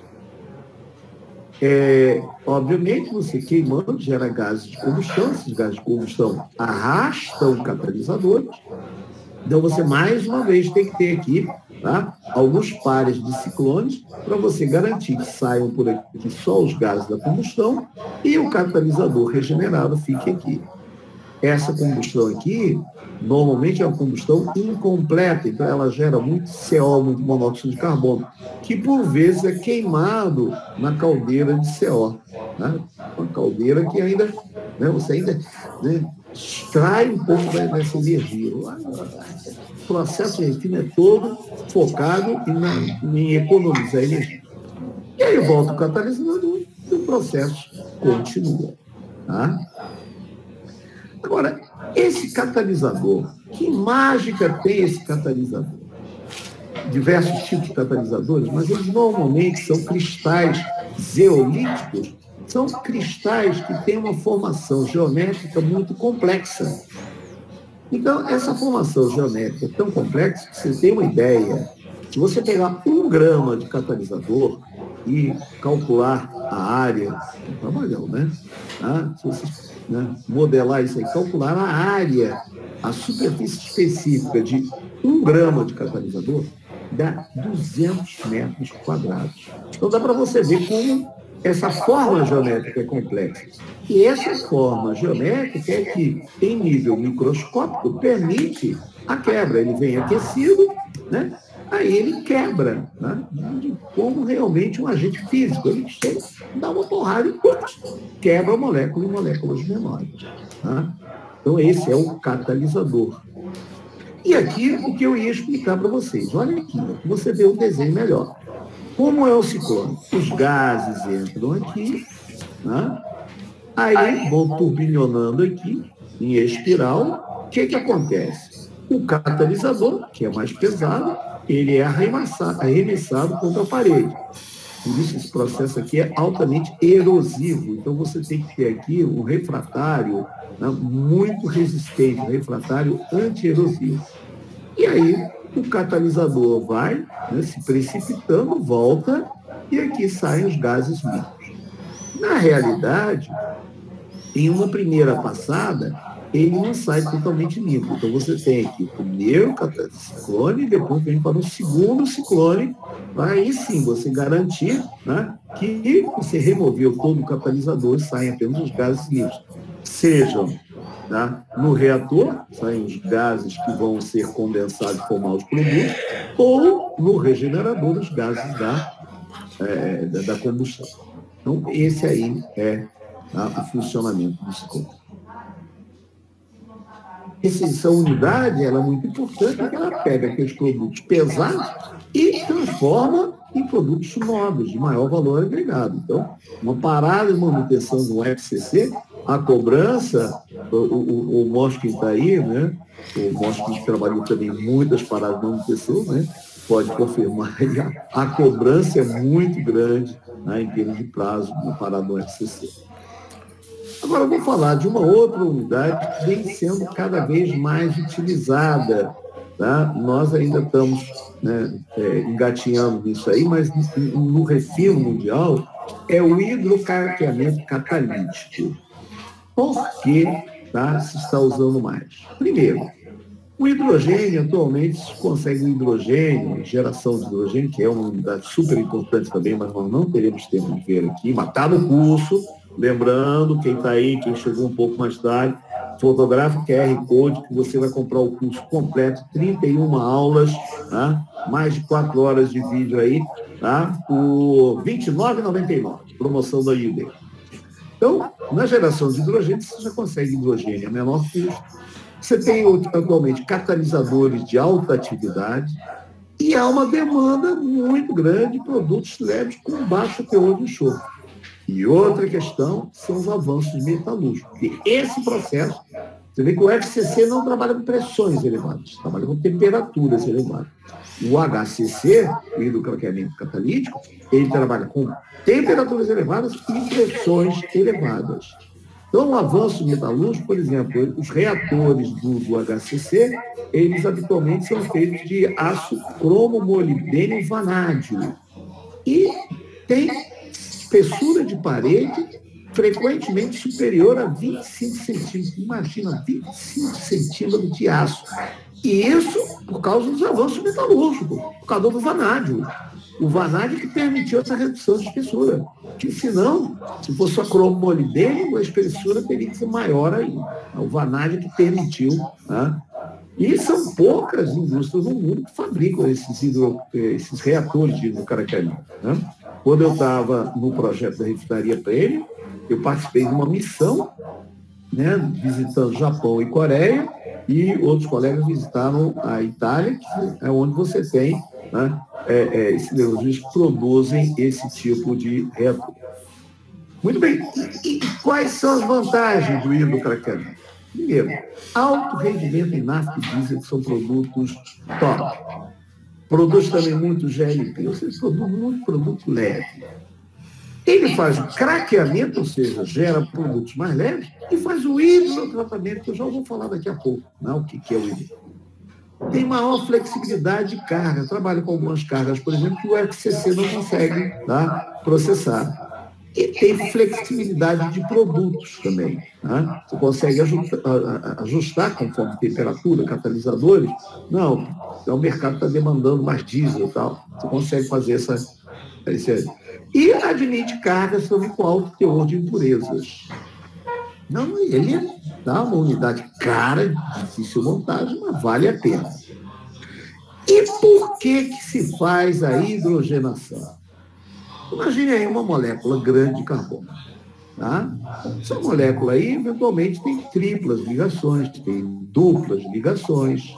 É, obviamente, você queimando gera gases de combustão, esses gases de combustão arrastam catalisadores. Então, você, mais uma vez, tem que ter aqui, tá, alguns pares de ciclones para você garantir que saiam por aqui só os gases da combustão e o catalisador regenerado fique aqui. Essa combustão aqui, normalmente, é uma combustão incompleta, então ela gera muito C O, muito monóxido de carbono, que, por vezes, é queimado na caldeira de C O. Né? Uma caldeira que ainda, né, você ainda... Né, extrai um pouco dessa energia. O processo de refino é todo focado em, em economizar energia. E aí volta o catalisador e o processo continua. Tá? Agora, esse catalisador, que mágica tem esse catalisador? Diversos tipos de catalisadores, mas eles normalmente são cristais zeolíticos. São cristais que têm uma formação geométrica muito complexa. Então, essa formação geométrica tão complexa que você tem uma ideia. Se você pegar um grama de catalisador e calcular a área, é um trabalhão, né? Ah, se você, né, modelar isso aí, calcular a área a superfície específica de um grama de catalisador dá duzentos metros quadrados. Então dá para você ver como essa forma geométrica é complexa. E essa forma geométrica é que, em nível microscópico, permite a quebra. Ele vem aquecido, né? Aí ele quebra, né? De como realmente um agente físico. Ele chega, dá uma porrada e putz, quebra a molécula em moléculas menores. Tá? Então, esse é o catalisador. E aqui, o que eu ia explicar para vocês. Olha aqui, você vê o desenho melhor. Como é o ciclone? Os gases entram aqui, né? Aí vão turbinionando aqui, em espiral. O que, que acontece? O catalisador, que é mais pesado, ele é arremessado, arremessado contra a parede. Por isso, esse processo aqui é altamente erosivo. Então, você tem que ter aqui um refratário, né, muito resistente, um refratário anti-erosivo. E aí, o catalisador vai, né, se precipitando, volta, e aqui saem os gases limpos. Na realidade, em uma primeira passada, ele não sai totalmente limpo. Então, você tem aqui o primeiro ciclone e depois vem para o segundo ciclone, para aí sim você garantir, né, que você removeu todo o catalisador e saem apenas os gases limpos. Sejam, tá, no reator, saem os gases que vão ser condensados e formar os produtos, ou no regenerador, os gases da, é, da, da combustão. Então, esse aí é, tá, o funcionamento do ciclone. Essa unidade ela é muito importante porque ela pega aqueles produtos pesados e transforma em produtos novos, de maior valor agregado. Então, uma parada de manutenção do F C C, a cobrança, o, o, o Moskin está aí, né? O Moskin trabalhou também em muitas paradas de manutenção, né? Pode confirmar, a cobrança é muito grande, né, em termos de prazo de uma parada do F C C. Agora, eu vou falar de uma outra unidade que vem sendo cada vez mais utilizada. Tá? Nós ainda estamos, né, é, engatinhando nisso aí, mas no, no refino mundial é o hidrocraqueamento catalítico. Por que, tá, se está usando mais? Primeiro, o hidrogênio, atualmente, se consegue o hidrogênio, geração de hidrogênio, que é uma unidade super importante também, mas nós não teremos tempo de ver aqui, mas está no curso. Lembrando, quem está aí, quem chegou um pouco mais tarde, fotografa o Q R Code, que você vai comprar o curso completo, trinta e uma aulas, tá? Mais de quatro horas de vídeo aí, tá? Por vinte e nove reais e noventa e nove centavos, promoção da I U D E. Então, na geração de hidrogênio, você já consegue hidrogênio a menor custo. Você tem atualmente catalisadores de alta atividade e há uma demanda muito grande de produtos leves com baixo teor de enxofre. E outra questão são os avanços metalúrgicos. Porque esse processo, você vê que o F C C não trabalha com pressões elevadas, trabalha com temperaturas elevadas. O H C C, o hidrocraqueamento catalítico, ele trabalha com temperaturas elevadas e pressões elevadas. Então, o avanço metalúrgico, por exemplo, os reatores do, do H C C, eles habitualmente são feitos de aço cromo-molibdênio vanádio. E tem espessura de parede frequentemente superior a vinte e cinco centímetros. Imagina, vinte e cinco centímetros de aço. E isso por causa dos avanços metalúrgicos, por causa do vanádio. O vanádio que permitiu essa redução de espessura. Que senão, se fosse só cromo-molibdênio, a espessura teria que ser maior ainda. O vanádio que permitiu. Né? E são poucas indústrias no mundo que fabricam esses, hidro, esses reatores de hidrocraqueamento. Né? Quando eu estava no projeto da refinaria Prêmio, eu participei de uma missão, né, visitando Japão e Coreia, e outros colegas visitaram a Itália, que é onde você tem, né, é, é, esses siderurgistas que produzem esse tipo de reator. Muito bem. E, e quais são as vantagens do hidrocraqueamento? Primeiro, alto rendimento em nafta e diesel, que são produtos top. Produz também muito G L P, ou seja, produz muito produto leve. Ele faz o craqueamento, ou seja, gera produtos mais leves, e faz o hidrotratamento, que eu já vou falar daqui a pouco, né? O que é o hidro. Tem maior flexibilidade de carga, trabalha com algumas cargas, por exemplo, que o F C C não consegue, tá, processar. E tem flexibilidade de produtos também. Né? Você consegue ajustar, ajustar conforme temperatura, catalisadores. Não, então o mercado está demandando mais diesel e tal. Você consegue fazer essa... essa e admite cargas também com alto teor de impurezas. Não, ele dá uma unidade cara, difícil montagem, mas vale a pena. E por que que se faz a hidrogenação? Imagine aí uma molécula grande de carbono. Tá? Essa molécula aí, eventualmente, tem triplas ligações, tem duplas ligações.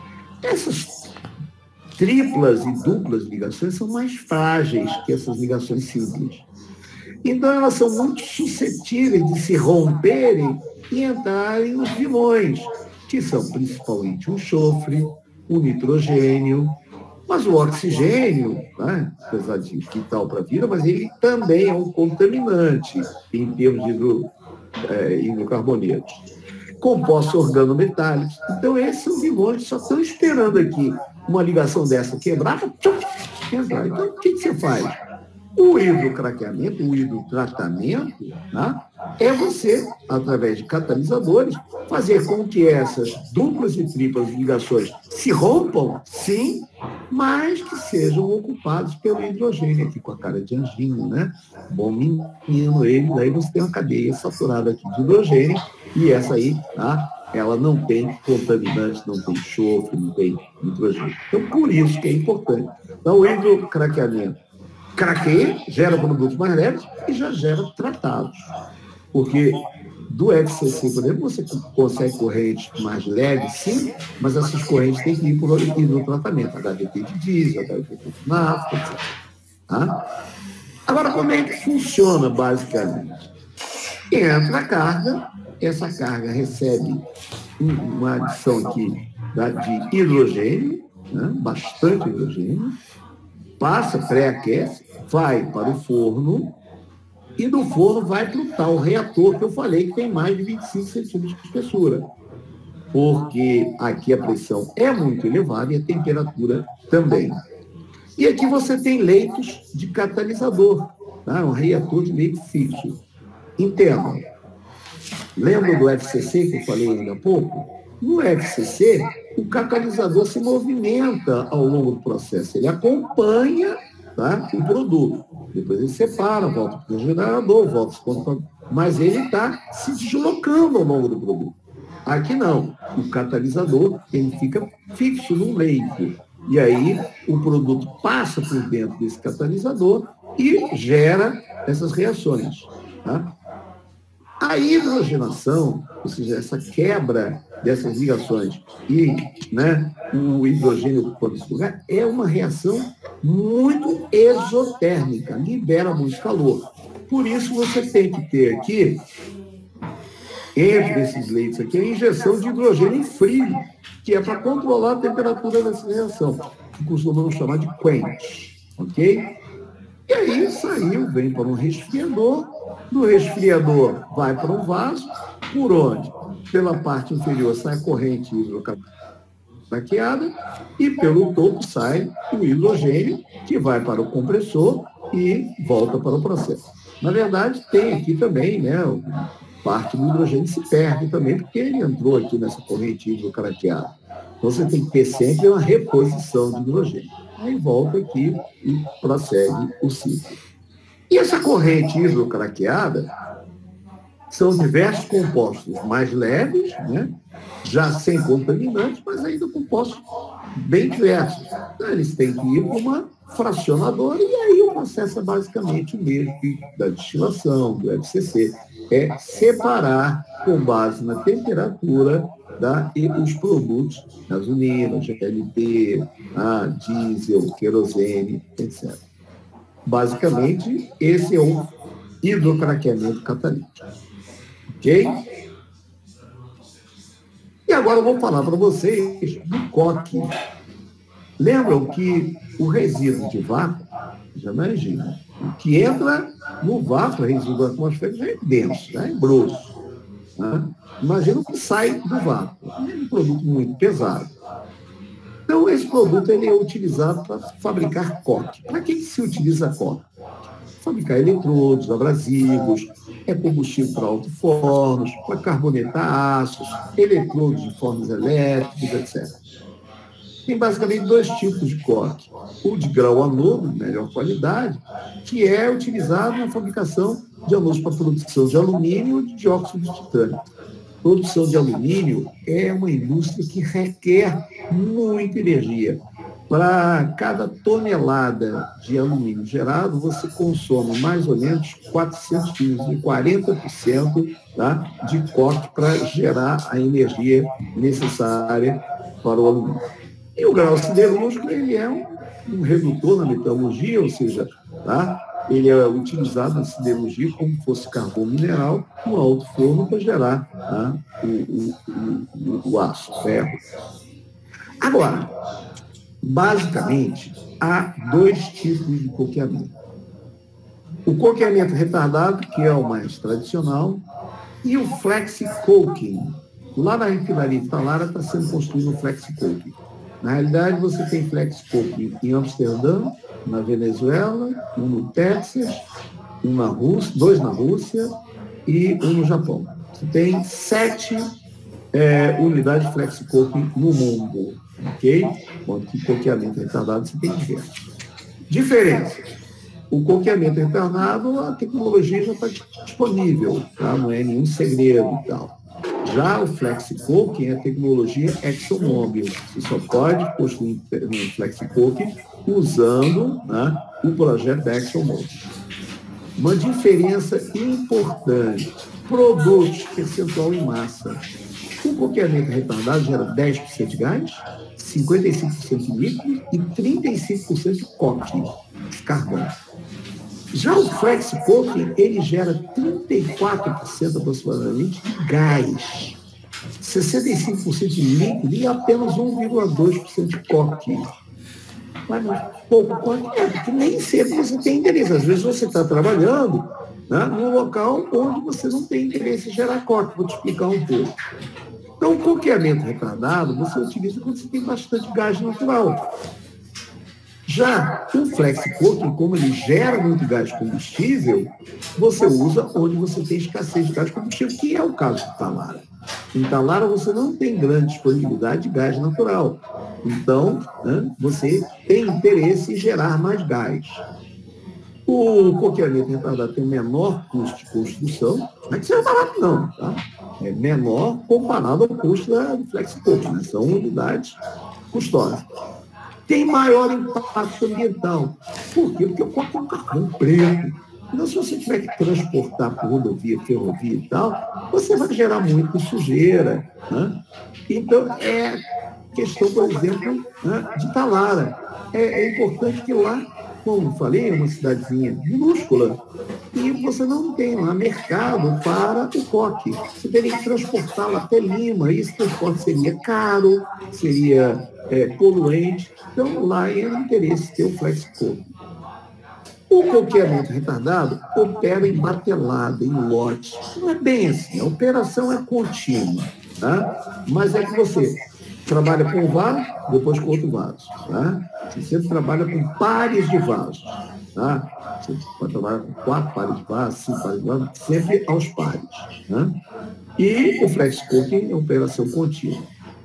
Essas triplas e duplas ligações são mais frágeis que essas ligações simples. Então, elas são muito suscetíveis de se romperem e entrarem nos vilões, que são principalmente o enxofre, o nitrogênio, mas o oxigênio, né, apesar de vital para a vida, mas ele também é um contaminante em termos de hidro, é, hidrocarbonetos. Compostos organometálicos. Então, esses são vilões que só estão esperando aqui uma ligação dessa quebrar, tchum, entrar. Então, o que, que você faz? O hidrocraqueamento, o hidrotratamento, né, é você, através de catalisadores, fazer com que essas duplas e triplas ligações se rompam, sim, mas que sejam ocupados pelo hidrogênio, aqui com a cara de anjinho, né? Bom menino ele, daí você tem uma cadeia saturada aqui de hidrogênio, e essa aí, tá? Ela não tem contaminantes, não tem enxofre, não tem nitrogênio. Então, por isso que é importante. Então, o hidrocraqueamento craqueia, gera produtos mais leves e já gera tratados. Porque do F C C, por exemplo, você consegue correntes mais leves, sim, mas essas correntes têm que ir por hidrotratamento, H D P de diesel, H D P de nafta, etcétera. Tá? Agora, como é que funciona, basicamente? Entra a carga, essa carga recebe uma adição aqui de hidrogênio, né? Bastante hidrogênio, passa, pré-aquece, vai para o forno, e do forno vai para o tal reator que eu falei que tem mais de vinte e cinco centímetros de espessura. Porque aqui a pressão é muito elevada e a temperatura também. E aqui você tem leitos de catalisador, tá? Um reator de leito fixo. Entendam. Lembra do F C C que eu falei ainda há pouco? No F C C, o catalisador se movimenta ao longo do processo. Ele acompanha, tá, o produto. Depois ele separa, volta para o gerador, volta para o... Mas ele está se deslocando ao longo do produto. Aqui não. O catalisador ele fica fixo no leito. E aí o produto passa por dentro desse catalisador e gera essas reações. Tá? A hidrogenação, ou seja, essa quebra dessas ligações e, né, o hidrogênio quando se lugar, é uma reação muito exotérmica, libera muito calor. Por isso você tem que ter aqui, entre esses leitos aqui, a injeção de hidrogênio em frio, que é para controlar a temperatura dessa reação, que costumamos chamar de quench, ok? E aí saiu, vem para um resfriador, do resfriador vai para um vaso, por onde? Pela parte inferior sai a corrente hidrocraqueada e pelo topo sai o hidrogênio, que vai para o compressor e volta para o processo. Na verdade, tem aqui também, né, parte do hidrogênio se perde também, porque ele entrou aqui nessa corrente hidrocraqueada. Então, você tem que ter sempre uma reposição de hidrogênio. Aí volta aqui e prossegue o ciclo. E essa corrente hidrocraqueada são diversos compostos mais leves, né? Já sem contaminantes, mas ainda compostos bem diversos. Então, eles têm que ir para uma fracionadora e aí o processo é basicamente o mesmo que da destilação, do F C C. É separar com base na temperatura da, e os produtos, gasolina, G L P, ah, diesel, querosene, etcétera. Basicamente, esse é o hidrocraqueamento catalítico. Ok? E agora eu vou falar para vocês do coque. Lembram que o resíduo de vácuo, já imagina, o que entra no vácuo, o resíduo atmosférico, já é denso, já é grosso. Né? Imagina o que sai do vácuo. É um produto muito pesado. Então, esse produto ele é utilizado para fabricar coque. Para que se utiliza coque? fabricar eletrodos, abrasivos, é combustível para autofornos, para carbonetar aços, eletrodos de fornos elétricos, etcétera. Tem basicamente dois tipos de coque. O de grau anodo, melhor qualidade, que é utilizado na fabricação de anodos para produção de alumínio e de dióxido de titânio. Produção de alumínio é uma indústria que requer muita energia. Para cada tonelada de alumínio gerado, você consome mais ou menos quatrocentos quilos, e quarenta por cento, tá, de coque para gerar a energia necessária para o alumínio. E o grau siderúrgico, ele é um, um redutor na metalurgia, ou seja, tá, ele é utilizado na siderurgia como fosse carvão mineral no alto forno para gerar, tá, o, o, o, o aço, o ferro. Agora, basicamente, há dois tipos de coqueamento. O coqueamento retardado, que é o mais tradicional, e o flexi-coking. Lá na refinaria de Talara está sendo construído o flexi-coking. Na realidade, você tem flexi-coking em Amsterdã, na Venezuela, um no Texas, um na Rússia, dois na Rússia e um no Japão. Você tem sete é, unidades de flexi-coking no mundo. Ok? Quanto que coqueamento retardado você tem diversos. Diferença. O coqueamento retardado, a tecnologia já está disponível, tá? Não é nenhum segredo e tal. Já o flexi-coking é a tecnologia ExxonMobil. Você só pode construir um flexi-coking usando, né, o projeto da ExxonMobil. Uma diferença importante: produtos, percentual em massa. O coqueamento retardado gera dez por cento de gás, cinquenta e cinco por cento de líquido e trinta e cinco por cento de coque, de carvão. Já o flexi-coking, ele gera trinta e quatro por cento aproximadamente de gás, sessenta e cinco por cento de líquido e apenas um vírgula dois por cento de coque. Mas pouco coque é, porque nem sempre você tem interesse. Às vezes você está trabalhando, né, num local onde você não tem interesse em gerar coque. Vou te explicar um pouco. Então, o coqueamento retardado você utiliza quando você tem bastante gás natural. Já o flexi-coking, como ele gera muito gás combustível, você usa onde você tem escassez de gás combustível, que é o caso de Talara. Em Talara você não tem grande disponibilidade de gás natural. Então, né, você tem interesse em gerar mais gás. O coqueamento retardado tem o menor custo de construção, não é que seja barato não, tá? É menor comparado ao custo do flexi-coking, né? São unidades custosas. Tem maior impacto ambiental. Por quê? Porque o coque é um carvão preto. Então, se você tiver que transportar por rodovia, ferrovia e tal, você vai gerar muita sujeira, né? Então, é questão, por exemplo, né, de Talara. É, é importante que lá, como falei, é uma cidadezinha minúscula, e você não tem lá mercado para o coque. Você teria que transportá-lo até Lima, e esse transporte seria caro, seria é, poluente. Então, lá é o interesse ter o flexi-coking. O coqueamento retardado opera em batelada, em lote. Não é bem assim, a operação é contínua, tá? Mas é que você trabalha com um vaso, depois com outro vaso, tá? Você sempre trabalha com pares de vasos, tá? Você pode trabalhar com quatro pares de vasos, cinco pares de vasos, sempre aos pares, tá? E o flexi-coking é operação contínua.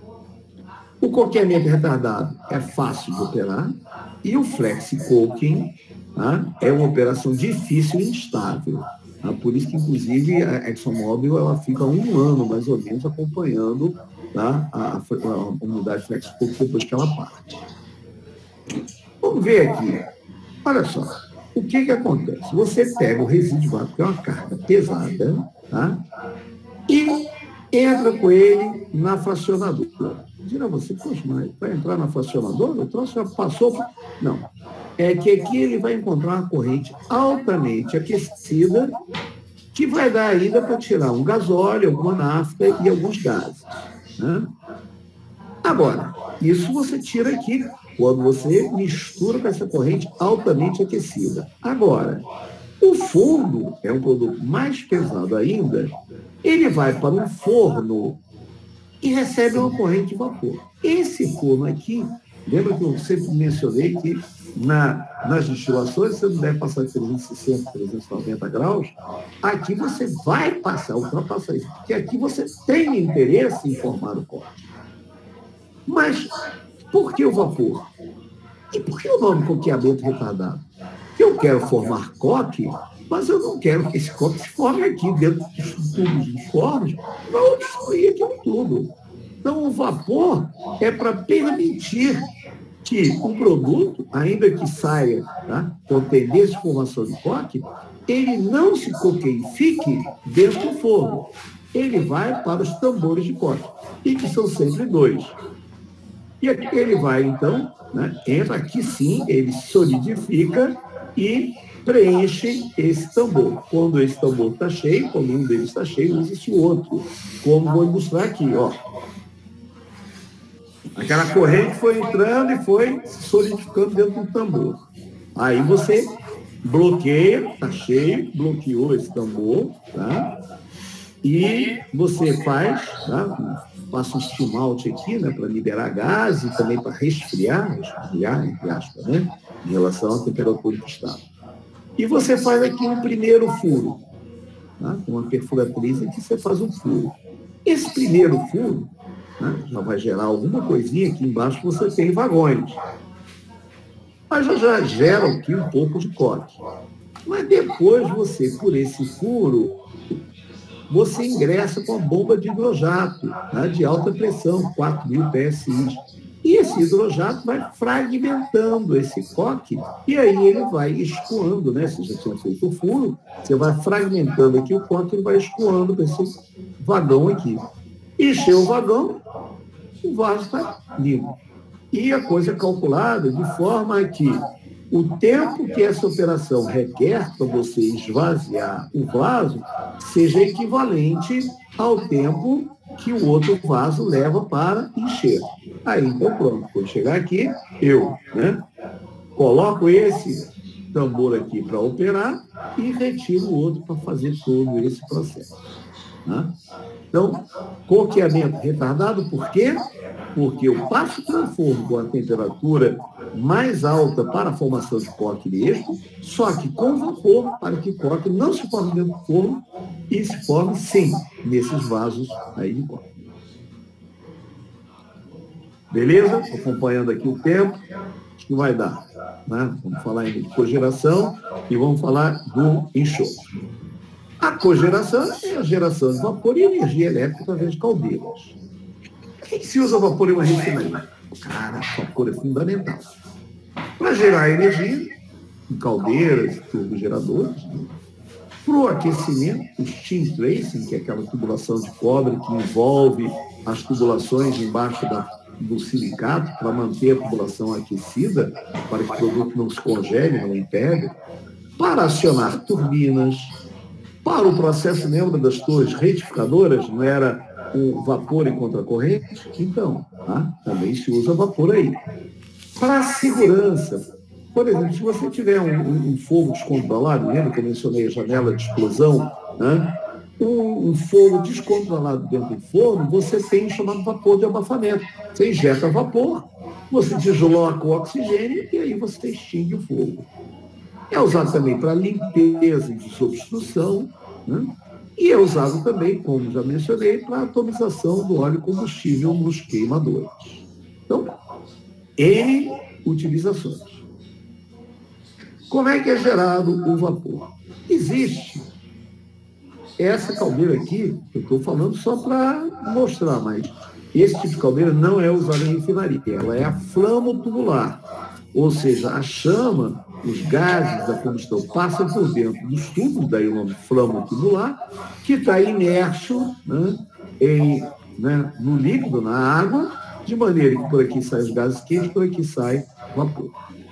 O coqueamento retardado é fácil de operar e o flexi-coking, tá, é uma operação difícil e instável. Tá? Por isso que, inclusive, a ExxonMobil ela fica um ano, mais ou menos, acompanhando, tá, a, a, a unidade flexi-coking depois que ela parte. Vamos ver aqui. Olha só. O que que acontece? Você pega o resíduo ácido, que é uma carga pesada, tá, e entra com ele na fracionadora. Dirá você, poxa, mas vai entrar na fracionadora? O troço já passou? Não. É que aqui ele vai encontrar uma corrente altamente aquecida que vai dar ainda para tirar um gasóleo, alguma nafta e alguns gases, né? Agora, isso você tira aqui quando você mistura com essa corrente altamente aquecida. Agora, o fundo é um produto mais pesado ainda, ele vai para um forno e recebe uma corrente de vapor. Esse forno aqui Lembra que eu sempre mencionei que na, nas destilações você não deve passar de trezentos e sessenta, trezentos e noventa graus? Aqui você vai passar, ultrapassar isso, porque aqui você tem interesse em formar o coque. Mas por que o vapor? E por que o nome coqueamento retardado? Eu quero formar coque, mas eu não quero que esse coque se forme aqui dentro dos tubos dos fornos para obstruir aquilo tudo. Então, o vapor é para permitir que o produto, ainda que saia, tá, com tendência de formação de coque, ele não se coqueifique dentro do forno. Ele vai para os tambores de coque, e que são sempre dois. E aqui ele vai, então, né, entra aqui sim, ele solidifica e preenche esse tambor. Quando esse tambor está cheio, quando um deles está cheio, usa-se o outro. Como vou mostrar aqui, ó. Aquela corrente foi entrando e foi se solidificando dentro do tambor. Aí você bloqueia, está cheio, bloqueou esse tambor, tá? E você faz, tá? Passa um espumalte aqui, né, para liberar gás e também para resfriar, resfriar, entre aspas, né, em relação à temperatura que está. E você faz aqui um primeiro furo, tá? Com uma perfuratriz em que você faz um furo. Esse primeiro furo, né, já vai gerar alguma coisinha aqui embaixo, você tem vagões. Mas já, já gera aqui um pouco de coque. Mas depois você, por esse furo, você ingressa com a bomba de hidrojato, tá, de alta pressão, quatro mil P S I. E esse hidrojato vai fragmentando esse coque, e aí ele vai escoando, né? Você já tinha feito o furo, você vai fragmentando aqui o coque e vai escoando para esse vagão aqui. Encheu o vagão, o vaso está limpo. E a coisa é calculada de forma que o tempo que essa operação requer para você esvaziar o vaso seja equivalente ao tempo que o outro vaso leva para encher. Aí, então, pronto. Quando chegar aqui, eu, né, coloco esse tambor aqui para operar e retiro o outro para fazer todo esse processo. Né? Então, coqueamento retardado, por quê? Porque eu passo pelo forno com a temperatura mais alta para a formação de coque mesmo, só que com vapor, para que o coque não se forme dentro do forno e se forme, sim, nesses vasos aí de coque. Beleza? Acompanhando aqui o tempo, acho que vai dar. Né? Vamos falar ainda de cogeração e vamos falar do enxofre. A cogeração é a geração de vapor e energia elétrica através de caldeiras. Por que se usa vapor em uma refinaria? Cara, vapor é fundamental. Para gerar energia, em caldeiras, turbogeradores, para o aquecimento, o steam tracing, que é aquela tubulação de cobre que envolve as tubulações embaixo da, do silicato para manter a tubulação aquecida, para que o produto não se congele, não impede, para acionar turbinas, para o processo, lembra das torres retificadoras, não era o vapor em contracorrente? Então, tá? Também se usa vapor aí. Para a segurança, por exemplo, se você tiver um, um, um fogo descontrolado, lembra que eu mencionei a janela de explosão, né? um, um fogo descontrolado dentro do forno, você tem o chamado vapor de abafamento. Você injeta vapor, você desloca o oxigênio e aí você extingue o fogo. É usado também para limpeza e desobstrução, né? E é usado também, como já mencionei, para atomização do óleo combustível nos queimadores. Então, N utilizações. Como é que é gerado o vapor? Existe essa caldeira aqui, eu estou falando só para mostrar, mas esse tipo de caldeira não é usada em refinaria, ela é a flamo-tubular, ou seja, a chama, os gases da combustão passam por dentro dos tubos, daí o nome flamo-tubular, que está imerso, né, em, né, no líquido, na água, de maneira que por aqui saem os gases quentes, por aqui sai vapor.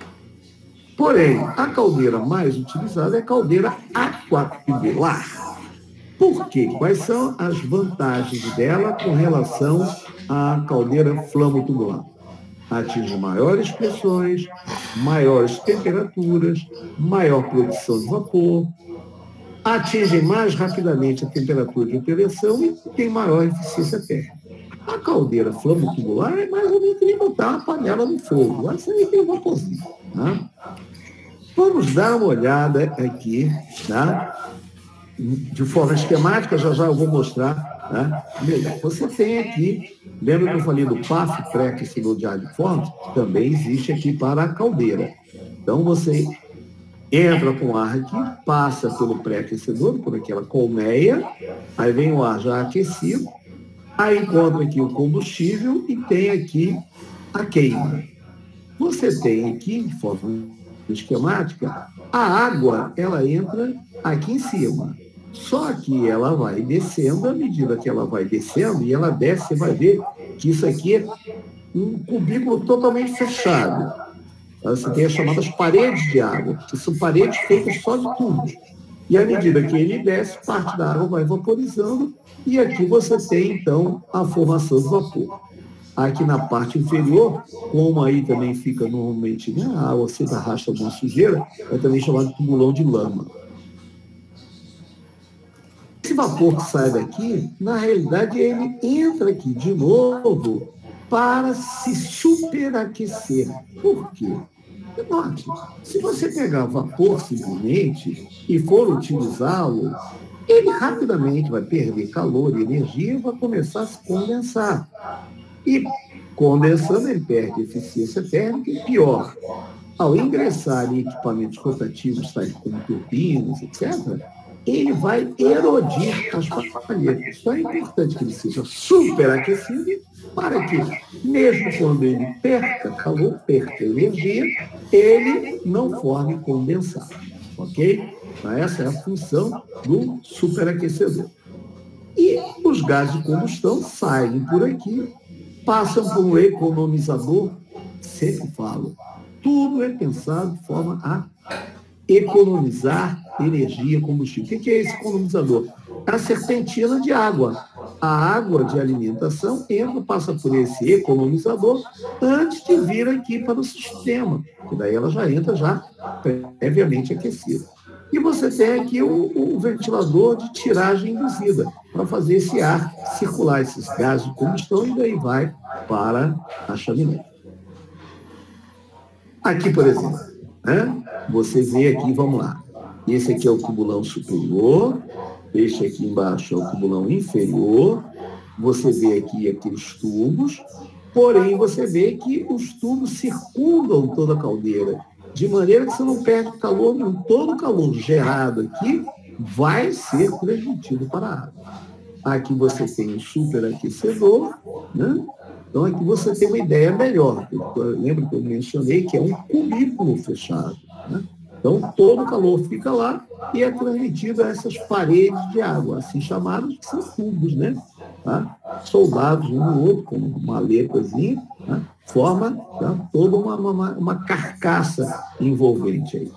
Porém, a caldeira mais utilizada é a caldeira aquatubular. Por quê? Quais são as vantagens dela com relação à caldeira flamo-tubular? Atinge maiores pressões, maiores temperaturas, maior produção de vapor, atinge mais rapidamente a temperatura de operação e tem maior eficiência térmica. A caldeira flamo-tubular é mais ou menos que nem botar uma panela no fogo. Agora você aí tem um vaporzinho. Né? Vamos dar uma olhada aqui, tá? De forma esquemática, já já eu vou mostrar. Tá? Melhor. Você tem aqui, lembra que eu falei do P A F, pré-aquecedor de ar de forno? Também existe aqui para a caldeira. Então, você entra com ar aqui, passa pelo pré-aquecedor, por aquela colmeia, aí vem o ar já aquecido, aí encontra aqui o combustível e tem aqui a queima. Você tem aqui, de forma esquemática, a água, ela entra aqui em cima. Só que ela vai descendo, à medida que ela vai descendo, e ela desce, você vai ver que isso aqui é um cubículo totalmente fechado. Você tem as chamadas paredes de água, que são paredes feitas só de tubos. E à medida que ele desce, parte da água vai vaporizando, e aqui você tem, então, a formação do vapor. Aqui na parte inferior, como aí também fica normalmente, né, a água sempre arrasta alguma sujeira, é também chamado de tubulão de lama. Esse vapor que sai daqui, na realidade, ele entra aqui de novo para se superaquecer. Por quê? Note, se você pegar vapor simplesmente e for utilizá-lo, ele rapidamente vai perder calor e energia e vai começar a se condensar. E condensando, ele perde eficiência térmica e pior, ao ingressar em equipamentos rotativos, tais como turbinas, etcétera, ele vai erodir as palhetas. Então é importante que ele seja superaquecido para que, mesmo quando ele perca calor, perca energia, ele não forme condensado. Ok? Então, essa é a função do superaquecedor. E os gases de combustão saem por aqui, passam por um economizador, sempre falo, tudo é pensado de forma a economizar energia, combustível. O que é esse economizador? É a serpentina de água. A água de alimentação entra, passa por esse economizador antes de vir aqui para o sistema, que daí ela já entra já previamente aquecida. E você tem aqui o, o ventilador de tiragem induzida, para fazer esse ar circular, esses gases de combustão, e daí vai para a chaminé. Aqui, por exemplo, né? Você vê aqui, vamos lá, esse aqui é o tubulão superior, este aqui embaixo é o tubulão inferior, você vê aqui aqueles tubos, porém você vê que os tubos circundam toda a caldeira, de maneira que você não perde calor, não. Todo o calor gerado aqui vai ser transmitido para a água. Aqui você tem o superaquecedor, né? Então aqui você tem uma ideia melhor. Lembra que eu mencionei que é um cubículo fechado, né? Então todo o calor fica lá e é transmitido a essas paredes de água, assim chamadas, que são tubos, né? Tá? Soldados um no outro, com uma maletazinha, né? Forma, tá? Toda uma, uma, uma carcaça envolvente aí.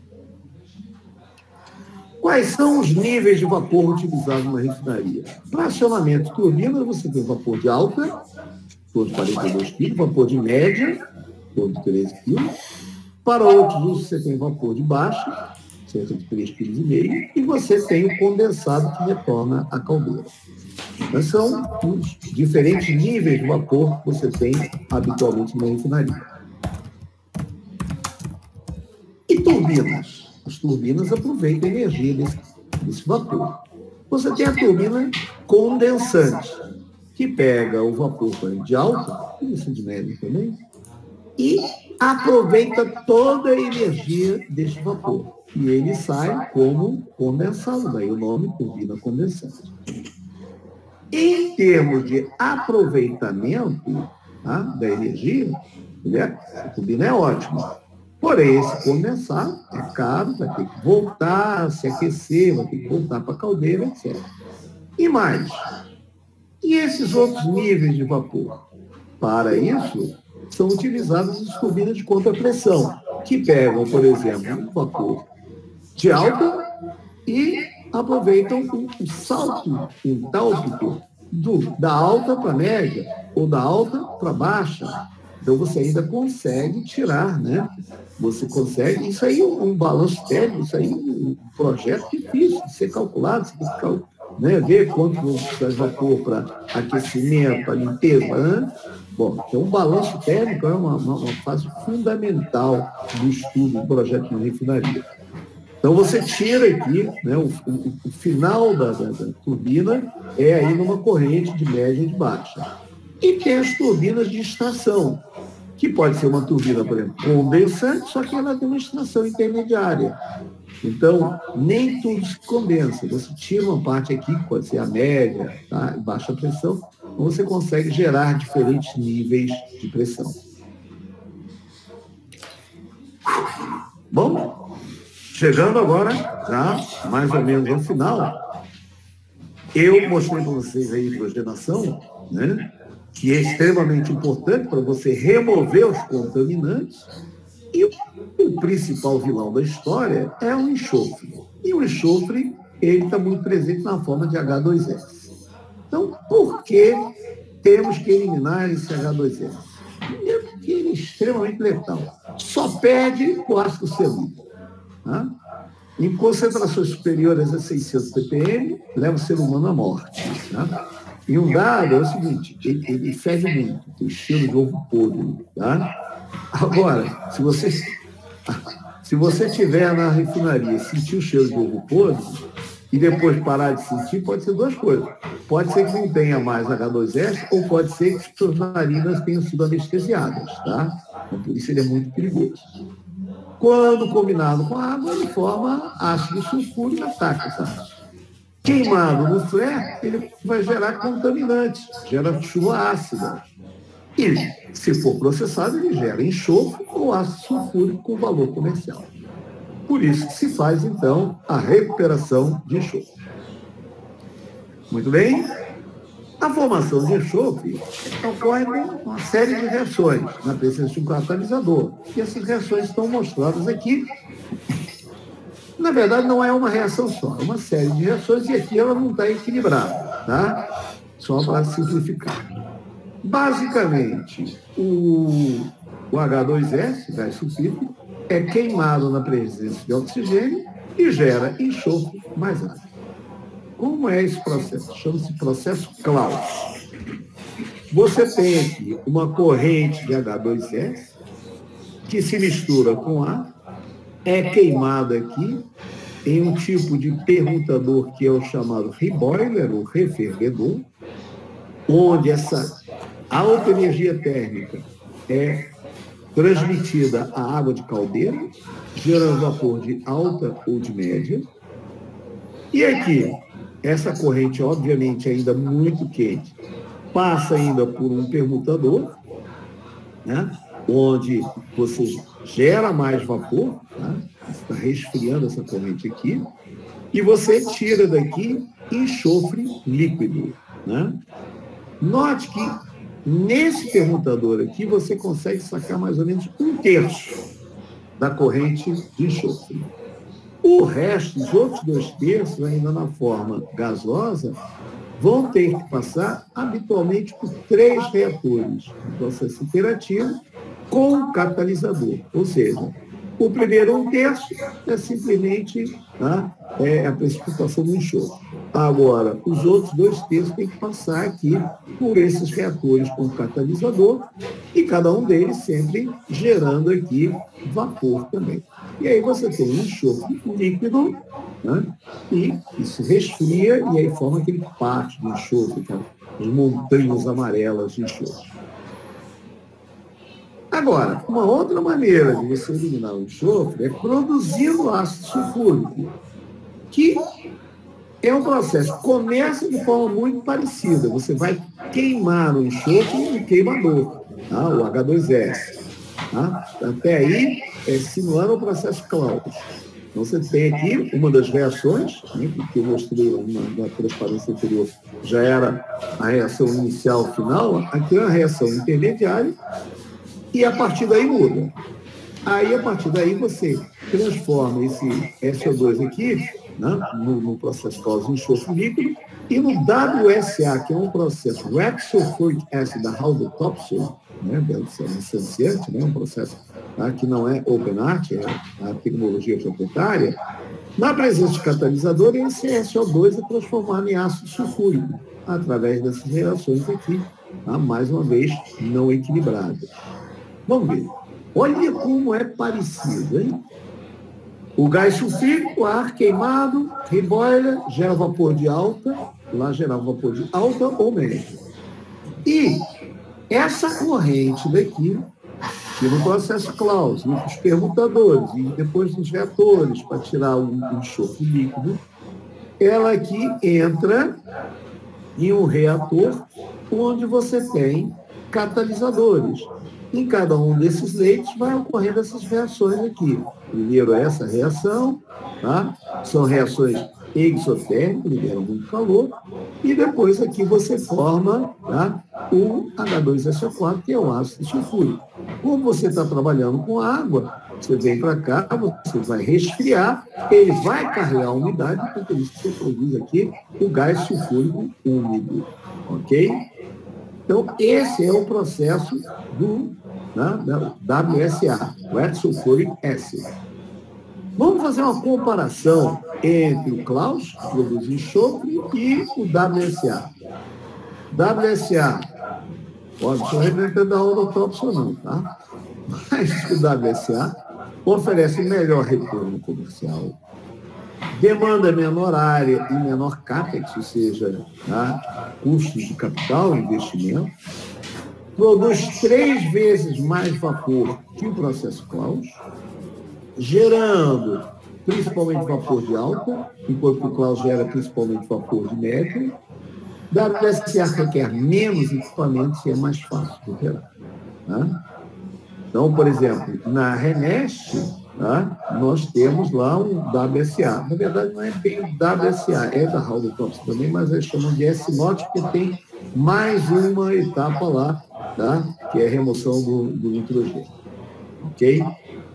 Quais são os níveis de vapor utilizados numa refinaria? Para acionamento de turbina, você tem vapor de alta, em torno de quarenta e dois quilos, vapor de média, em torno de treze quilos. Para outros usos, você tem vapor de baixa, cerca de três vírgula cinco quilos, e você tem o condensado que retorna à caldeira. Então, são os diferentes níveis de vapor que você tem habitualmente na refinaria. E turbinas? As turbinas aproveitam a energia desse, desse vapor. Você tem a turbina condensante, que pega o vapor de alta, isso de média também, e aproveita toda a energia deste vapor. E ele sai como condensado, daí o nome turbina condensante. Em termos de aproveitamento, tá, da energia, né, a turbina é ótima. Porém, esse condensado é caro, vai ter que voltar a se aquecer, vai ter que voltar para a caldeira, etcétera. E mais? E esses outros níveis de vapor? Para isso, são utilizadas as turbinas de contrapressão, que pegam, por exemplo, um vapor de alta e aproveitam o salto entálpico do, da alta para a média ou da alta para a baixa. Então, você ainda consegue tirar, né? Você consegue... Isso aí é um balanço técnico, isso aí é um projeto difícil de ser calculado, você tem que né? Ver quanto precisa de vapor para aquecimento, para limpeza. Né? Bom, então o balanço térmico é uma, uma, uma fase fundamental do estudo do projeto de uma refinaria. Então, você tira aqui, né, o, o, o final da, da, da turbina é aí numa corrente de média e de baixa. E tem as turbinas de extração, que pode ser uma turbina, por exemplo, condensante, só que ela tem uma extração intermediária. Então, nem tudo se condensa. Você tira uma parte aqui, que pode ser a média, tá, baixa pressão, então você consegue gerar diferentes níveis de pressão. Bom, chegando agora, já mais ou menos ao final, eu mostrei para vocês a hidrogenação, né, que é extremamente importante para você remover os contaminantes, e o, o principal vilão da história é o enxofre. E o enxofre, ele está muito presente na forma de H dois S. Então, por que temos que eliminar esse H dois S? Primeiro, porque ele é extremamente letal. Só perde o ácido cianídrico. Tá? Em concentrações superiores a seiscentos ppm, leva o ser humano à morte. Tá? E um dado é o seguinte, ele, ele fede muito, tem cheiro de ovo podre. Tá? Agora, se você, se você estiver na refinaria e sentir o cheiro de ovo podre, e depois parar de sentir, pode ser duas coisas. Pode ser que não tenha mais H dois S, ou pode ser que suas narinas tenham sido anestesiadas. Tá? Então, por isso ele é muito perigoso. Quando combinado com a água, ele forma ácido sulfúrico e ataca essa água. Queimado no flare, ele vai gerar contaminantes, gera chuva ácida. E, se for processado, ele gera enxofre ou ácido sulfúrico com valor comercial. Por isso que se faz, então, a recuperação de enxofre. Muito bem. A formação de enxofre ocorre com uma série de reações na presença de um catalisador. E essas reações estão mostradas aqui. Na verdade, não é uma reação só, é uma série de reações e aqui ela não está equilibrada, tá? Só para simplificar. Basicamente, o, o H dois S, gás sulfídrico, é queimado na presença de oxigênio e gera enxofre mais ácido. Como é esse processo? Chama-se processo Claus. Você tem aqui uma corrente de H dois S que se mistura com ar, é queimada aqui em um tipo de permutador que é o chamado reboiler, ou refervedor, onde essa alta energia térmica é transmitida à água de caldeira, gerando vapor de alta ou de média. E aqui, essa corrente, obviamente, ainda muito quente, passa ainda por um permutador, né, onde você gera mais vapor, tá? Está resfriando essa corrente aqui, e você tira daqui enxofre líquido. Né? Note que nesse permutador aqui você consegue sacar mais ou menos um terço da corrente de enxofre. O resto, os outros dois terços, ainda na forma gasosa, vão ter que passar habitualmente por três reatores, um processo interativo com catalisador. Ou seja, o primeiro um terço é simplesmente, tá, é a precipitação do enxofre. Agora, os outros dois terços têm que passar aqui por esses reatores com catalisador e cada um deles sempre gerando aqui vapor também. E aí você tem um enxofre líquido, né, e isso resfria e aí forma aquele pátio de enxofre, tá? As montanhas amarelas de enxofre. Agora, uma outra maneira de você eliminar o enxofre é produzindo ácido sulfúrico, que é um processo que começa de forma muito parecida. Você vai queimar o enxofre no queimador, tá? O H dois S. Tá? Até aí, é simulando o processo Claus. Então, você tem aqui uma das reações, né, que eu mostrei na, na transparência anterior, já era a reação inicial final, aqui é uma reação intermediária, e a partir daí muda. Aí, a partir daí, você transforma esse S O dois aqui, né, no, no processo Claus de enxofre líquido, e no W S A, que é um processo Wax Sulfuric Acid Aldotopsil, né, licenciante, né, um processo, tá, que não é open art, é a tecnologia proprietária, Na presença de catalisador, esse S O dois é transformado em ácido sulfúrico, através dessas reações aqui, tá? Mais uma vez, não equilibradas. Vamos ver. Olha como é parecido, hein? O gás sulfírico, ar queimado, reboiler, gera vapor de alta, lá gerava vapor de alta ou média. E essa corrente daqui, que no processo Claus, os permutadores e depois nos reatores, para tirar o enxofre líquido, ela aqui entra em um reator onde você tem catalisadores. Em cada um desses leitos vai ocorrendo essas reações aqui. Primeiro essa reação, tá? São reações exotérmicas, liberam muito calor, e depois aqui você forma, tá? O H dois S O quatro, que é o ácido sulfúrico. Como você está trabalhando com água, você vem para cá, você vai resfriar, ele vai carregar a umidade, então por isso que você produz aqui o gás sulfúrico úmido, ok? Então, esse é o processo do, né, da W S A, Wet Sulfuric Acid. Vamos fazer uma comparação entre o Claus, que produz enxofre, e o W S A. W S A, ó, não sou representante da Holotopsia não, tá? Mas o W S A oferece melhor retorno comercial, demanda menor área e menor capex, ou seja, tá? Custos de capital, investimento, produz três vezes mais vapor que o processo Claus, gerando principalmente vapor de alta, enquanto o Claus gera principalmente vapor de médio. W S A requer menos equipamentos e é mais fácil de operar. Tá? Então, por exemplo, na Renest, tá? Nós temos lá um W S A. Na verdade, não é bem o W S A, é da Holotopsia também, mas eles chamam de S N O T, porque tem mais uma etapa lá, tá? Que é a remoção do, do nitrogênio. Ok?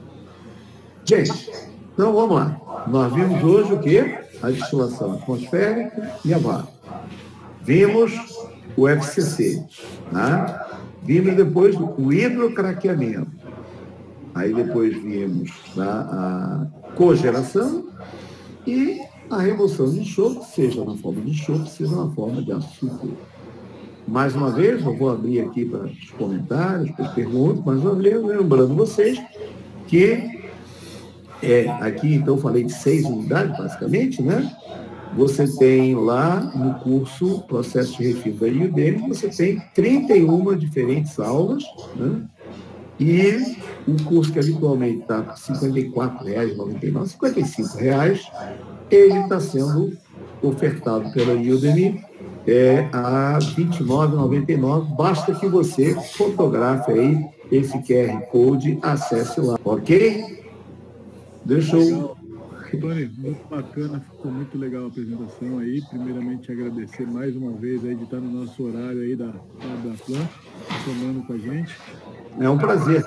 Gente, então vamos lá. Nós vimos hoje o quê? A destilação atmosférica e a vaga. Vimos o F C C, tá? Vimos depois o hidrocraqueamento. Aí depois vimos, tá, a cogeração e a remoção de enxofre, seja na forma de enxofre, seja na forma de ácido sulfúrico. Mais uma vez, eu vou abrir aqui para os comentários, para as perguntas, mais uma vez, lembrando vocês que é, aqui, então, eu falei de seis unidades, basicamente, né? Você tem lá no curso Processo de Refino da I U D M, você tem trinta e uma diferentes aulas, né? E o curso que habitualmente está por cinquenta e quatro reais e noventa e nove centavos, cinquenta e cinco reais, ele está sendo ofertado pela I U D M é, a vinte e nove reais e noventa e nove centavos. Basta que você fotografe aí esse Q R Code, acesse lá, ok? Deixa eu... Tony, muito bacana, ficou muito legal a apresentação aí. Primeiramente, agradecer mais uma vez aí de estar no nosso horário aí da, da Abraplan, somando com a gente. É um prazer.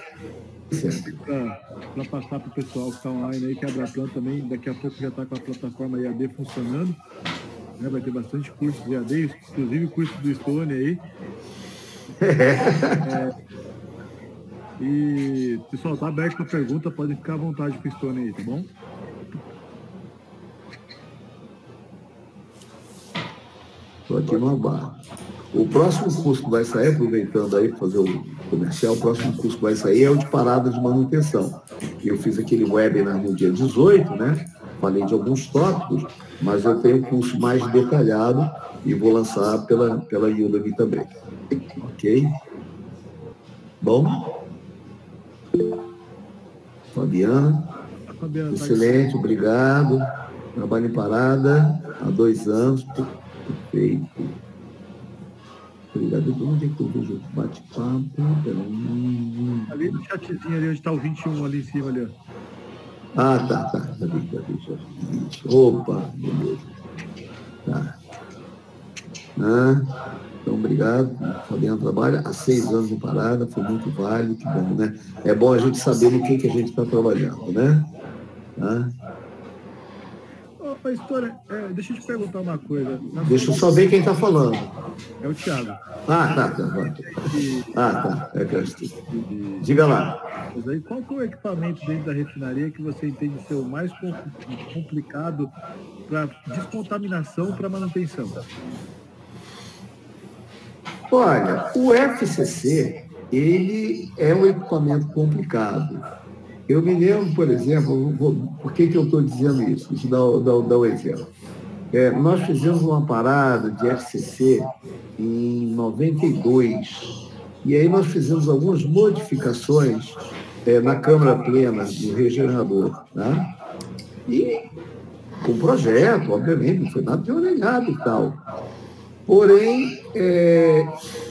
Para passar para o pessoal que está online aí, que a Abraplan também daqui a pouco já está com a plataforma I A D funcionando. Né? Vai ter bastante cursos de I A D, inclusive o curso do Stone aí. É, e, pessoal, tá aberto para pergunta, podem ficar à vontade com o Stone aí, tá bom? Estou aqui no bar. O próximo curso que vai sair, aproveitando aí para fazer o comercial, o próximo curso que vai sair é o de parada de manutenção. Eu fiz aquele webinar no dia dezoito, né? Falei de alguns tópicos, mas eu tenho um curso mais detalhado e vou lançar pela, pela Udemy também. Ok? Bom? Fabiana, Fabiana excelente, obrigado. Trabalho em parada há dois anos. Perfeito. Obrigado. Onde é que eu vejo o bate-papo? Ali no chatzinho ali, onde está o vinte e um ali em cima ali, ó. Ah, tá, tá. Já vi, já vi, já vi. Opa, beleza. Tá. Ah, então, obrigado. Fabiano trabalha há seis anos em parada, foi muito válido, que bom, né? É bom a gente saber no que, que a gente está trabalhando, né? Tá? Ô, História, é, deixa eu te perguntar uma coisa. Na deixa eu só ver quem está falando. É o Thiago. Ah, tá, tá. tá. Ah, tá. É que eu... Diga lá. Mas aí, qual que é o equipamento dentro da refinaria que você entende ser o mais complicado para descontaminação para manutenção? Olha, o F C C, ele é um equipamento complicado. Eu me lembro, por exemplo, vou, por que, que eu estou dizendo isso? Deixa eu dar, dar, dar um exemplo. É, nós fizemos uma parada de F C C em noventa e dois, e aí nós fizemos algumas modificações é, na Câmara Plena do regenerador, né? E com projeto, obviamente, não foi nada de orelhado e tal. Porém, é,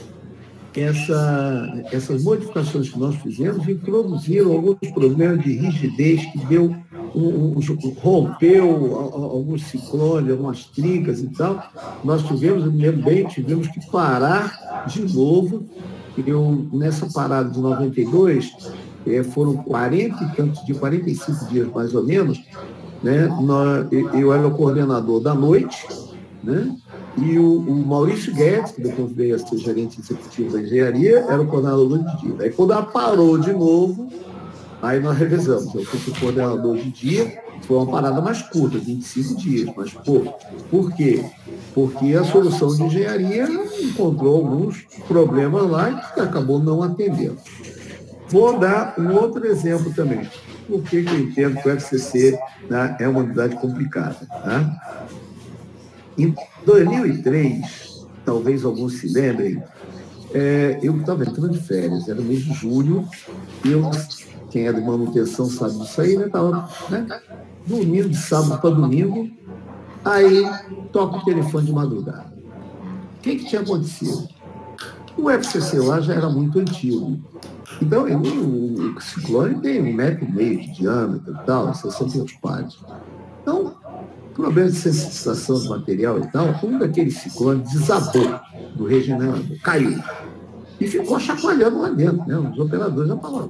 essa, essas modificações que nós fizemos introduziram alguns problemas de rigidez que deu, um, um, rompeu alguns ciclones, algumas trincas e tal. Nós tivemos, eu me lembro bem, tivemos que parar de novo. Eu, nessa parada de noventa e dois, é, foram quarenta e tantos dias, quarenta e cinco dias mais ou menos, né? Nós, eu era o coordenador da noite, né? E o, o Maurício Guedes, que depois veio a ser gerente executivo da engenharia, era o coordenador de dia. Aí, quando ela parou de novo, aí nós revezamos. Eu fui o coordenador de dia, foi uma parada mais curta, vinte e cinco dias. Mas, pô, por quê? Porque a solução de engenharia encontrou alguns problemas lá e que acabou não atendendo. Vou dar um outro exemplo também. Por que que eu entendo que o F C C, né, é uma unidade complicada? Tá? Em dois mil e três, talvez alguns se lembrem, é, eu estava entrando de férias, era mês de julho, e eu, quem é de manutenção sabe disso aí, né? Estava, né, dormindo de sábado para domingo, aí toca o telefone de madrugada. O que, que tinha acontecido? O F C C lá já era muito antigo. Então, ele, o, o ciclone tem um metro e meio de diâmetro e tal, sessenta pares. Então, problema de sensitização do material e tal, um daqueles ciclones desabou do regenerador, caiu. E ficou chacoalhando lá dentro, né? Os operadores já falaram.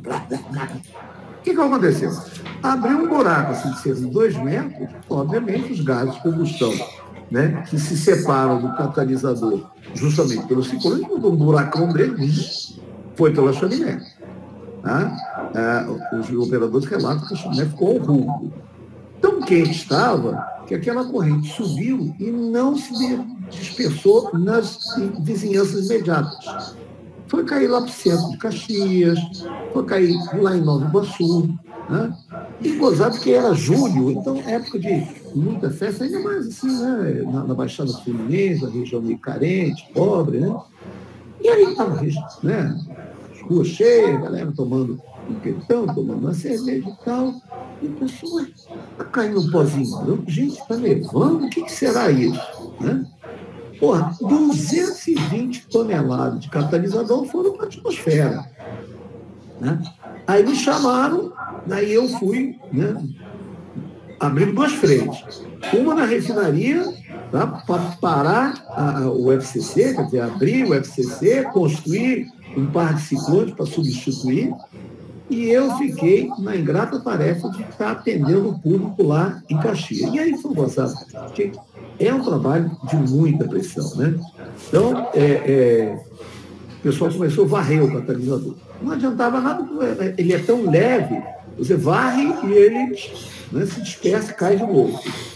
O que, que aconteceu? Abriu um buraco assim, de cerca de dois metros, obviamente os gases de combustão, né, que se separam do catalisador justamente pelo ciclone, um buracão dele, foi pela chaminé. Tá? Ah, os operadores relatam que a chaminé ficou ao rubro. Tão quente estava que aquela corrente subiu e não se dispersou nas vizinhanças imediatas. Foi cair lá para o centro de Caxias, foi cair lá em Nova Iguaçu, né? E gozado que era julho, então época de muita festa, ainda mais assim, né? na, na Baixada Fluminense, a região meio carente, pobre, né? E aí estava, né? As ruas cheias, galera tomando um quentão, tomando uma cerveja e tal. E a pessoa está caindo um pozinho. Gente, está levando? O que, que será isso? Né? Porra, duzentas e vinte toneladas de catalisador foram para a atmosfera. Né? Aí me chamaram, daí eu fui, né, abrindo duas frentes. Uma na refinaria, tá, para parar a, o F C C, quer dizer, abrir o F C C, construir um par de ciclones para substituir. E eu fiquei na ingrata tarefa de estar atendendo o público lá em Caxias. E aí foi gozado, porque é um trabalho de muita pressão, né? Então, é, é, o pessoal começou a varrer o catalisador. Não adiantava nada, ele é tão leve, você varre e ele, né, se dispersa e cai de novo.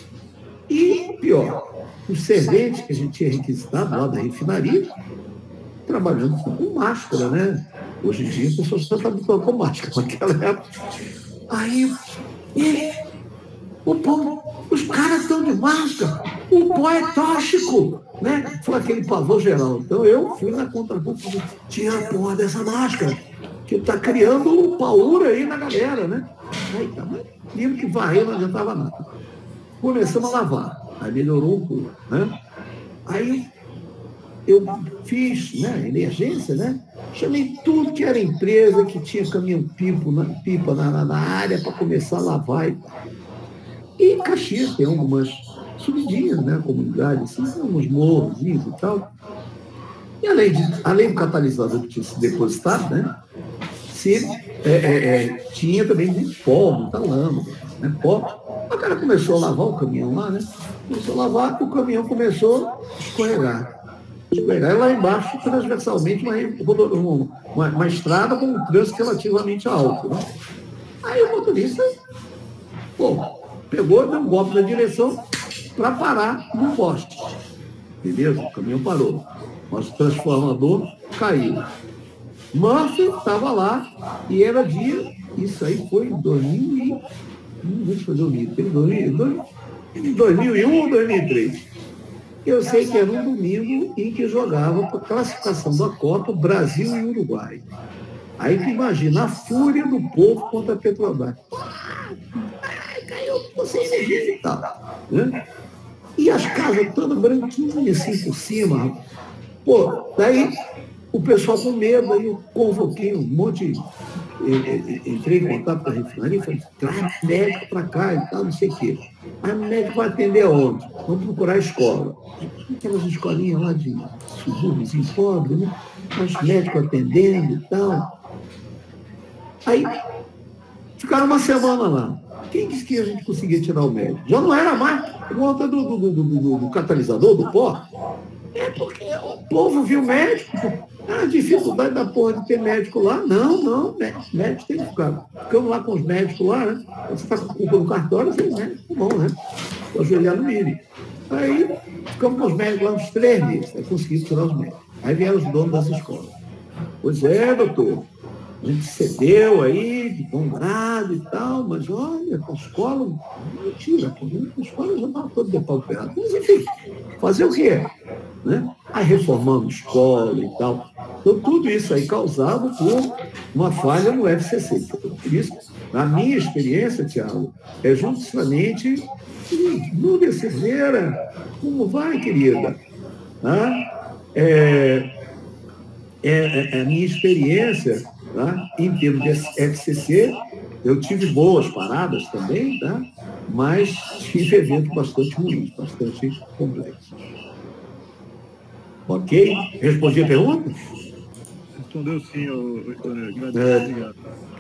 E, pior, os serventes que a gente tinha requisitado lá da refinaria, trabalhando com máscara, né? Hoje em dia, as pessoas estão habituadas com máscara. Naquela época. Aí, e, o pó, os caras estão de máscara. O pó é tóxico, né? Foi aquele pavor geral. Então, eu fui na contraponto e falei, tira a porra dessa máscara, que está criando um paura aí na galera, né? Aí, tá, mas mesmo que varrer não adiantava nada. Começamos a lavar. Aí melhorou um pouco, né? Aí, eu fiz, né, emergência, né? Chamei tudo que era empresa, que tinha caminhão-pipa na, pipa na, na área para começar a lavar e tal. E em Caxias tem algumas subidinhas, né? Comunidade, assim, alguns morros e tal. E além, de, além do catalisador que tinha se depositado, né? Se, é, é, é, tinha também muito pó, muita lama, né? Pó. O cara começou a lavar o caminhão lá, né? Começou a lavar, o caminhão começou a escorregar. E lá embaixo, transversalmente, uma, uma, uma estrada com um trânsito relativamente alto. Né? Aí o motorista, pô, pegou, deu um golpe na direção para parar no poste. Beleza? O caminhão parou. Nosso transformador caiu. Murphy estava lá e era dia, isso aí foi em dois mil e um, não sei se foi dois mil e três, dois mil e um ou dois mil e três. Eu sei que era um domingo em que jogava para a classificação da Copa Brasil e Uruguai. Aí tu imagina a fúria do povo contra a Petrobras. Ai, caiu você energia e tal. Né? E as casas todas branquinhas assim por cima. Pô, daí o pessoal com medo, aí eu convoquei um monte, entrei em contato com a refinaria e falei, traz médico para cá e tal, não sei o quê. Aí o médico vai atender aonde? Vamos procurar a escola. Aquelas escolinhas lá de subúrbios, pobre, né? Os médicos atendendo e tal. Aí ficaram uma semana lá. Quem disse que a gente conseguia tirar o médico? Já não era mais por conta do, do, do, do, do catalisador, do pó. É porque o povo viu médico. A dificuldade da porra de ter médico lá. Não, não, médico tem que ficar. Ficamos lá com os médicos lá, né? Você está com a culpa no cartório, você é médico bom, né? Vou ajoelhar no milho. Aí ficamos com os médicos lá uns três meses. Aí conseguimos tirar os médicos. Aí vieram os donos das escolas. Pois é, doutor. A gente cedeu aí, de bom grado e tal, mas olha, a escola, mentira, a escola já estava toda depauperada. Mas enfim, fazer o quê? Né? Aí reformamos escola e tal. Então, tudo isso aí causado por uma falha no F C C. Por isso, na minha experiência, Tiago, é justamente Núbia Cerveira, como vai, querida? Ah, é, é, é a minha experiência, tá? Em termos de F C C, eu tive boas paradas também, tá? Mas tive eventos bastante ruins, bastante complexos. Ok? Respondi a pergunta? Respondeu sim, ô Stoner. Obrigado.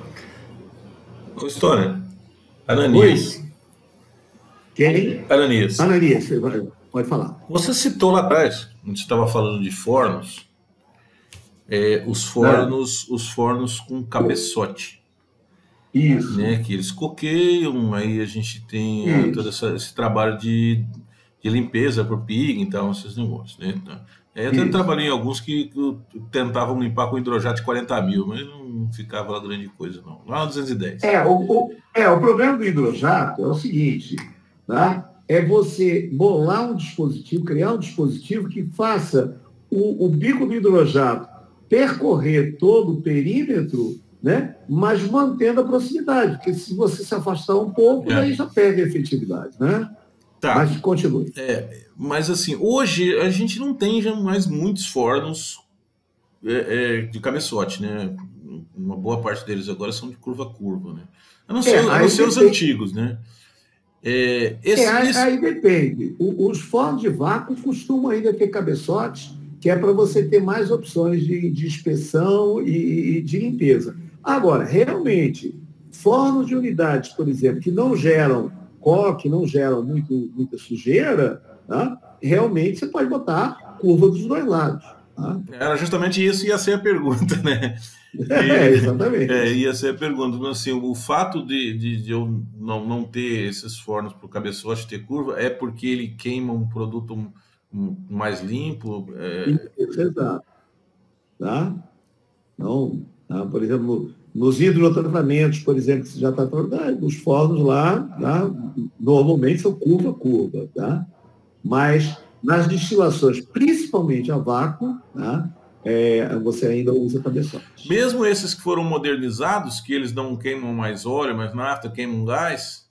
Ô, Stoner, Ananias. Oi. Quem? Ananias. Ananias, pode falar. Você citou lá atrás, a gente estava falando de fornos, é, os fornos, é. os fornos com cabeçote. Isso. Né, que eles coqueiam, aí a gente tem a, todo essa, esse trabalho de, de limpeza por pig, então, esses negócios, né? Então, eu até trabalhei em alguns que, que tentavam limpar com hidrojato de quarenta mil, mas não ficava lá grande coisa, não. Lá no duzentos e dez. É, o, o, é, o problema do hidrojato é o seguinte, tá? É você bolar um dispositivo, criar um dispositivo que faça o, o bico do hidrojato percorrer todo o perímetro, né? Mas mantendo a proximidade, porque se você se afastar um pouco, é. Daí já perde a efetividade, né? Tá. Mas continue. É, mas assim, hoje a gente não tem já mais muitos fornos é, é, de cabeçote, né? Uma boa parte deles agora são de curva-curva, né? A não ser, é, a não ser os antigos, né? É, esse, é, aí, esse... aí depende. O, os fornos de vácuo costumam ainda ter cabeçotes, que é para você ter mais opções de, de inspeção e, e de limpeza. Agora, realmente, fornos de unidades, por exemplo, que não geram coque, não geram muito, muita sujeira, tá? Realmente você pode botar curva dos dois lados. Tá? Era justamente isso ia ser a pergunta, né? E, é, exatamente. É, ia ser a pergunta. Mas, assim, o fato de, de, de eu não, não ter esses fornos para o cabeçote ter curva é porque ele queima um produto mais limpo? É... Exato. Tá? Então, tá? Por exemplo, nos hidrotratamentos, por exemplo, que você já está falando, os fornos lá, tá? Normalmente são curva-curva, tá? Mas nas destilações, principalmente a vácuo, tá? É, você ainda usa cabeçote. Mesmo esses que foram modernizados, que eles não queimam mais óleo, mas nafta, queimam gás?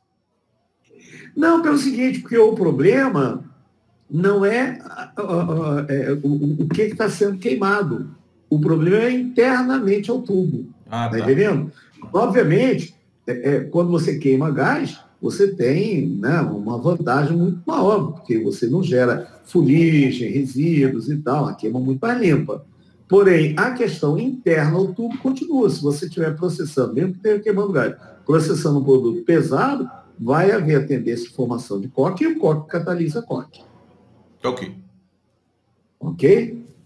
Não, pelo seguinte, porque o problema não é, uh, é o, o que está sendo queimado. O problema é internamente ao tubo. Ah, tá. Tá entendendo? Obviamente, é, é, quando você queima gás, você tem, né, uma vantagem muito maior, porque você não gera fuligem, resíduos e tal, a queima muito mais limpa. Porém, a questão interna ao tubo continua. Se você estiver processando, mesmo que esteja queimando gás, processando um produto pesado, vai haver a tendência de formação de coque e o coque catalisa coque. Ok. Ok?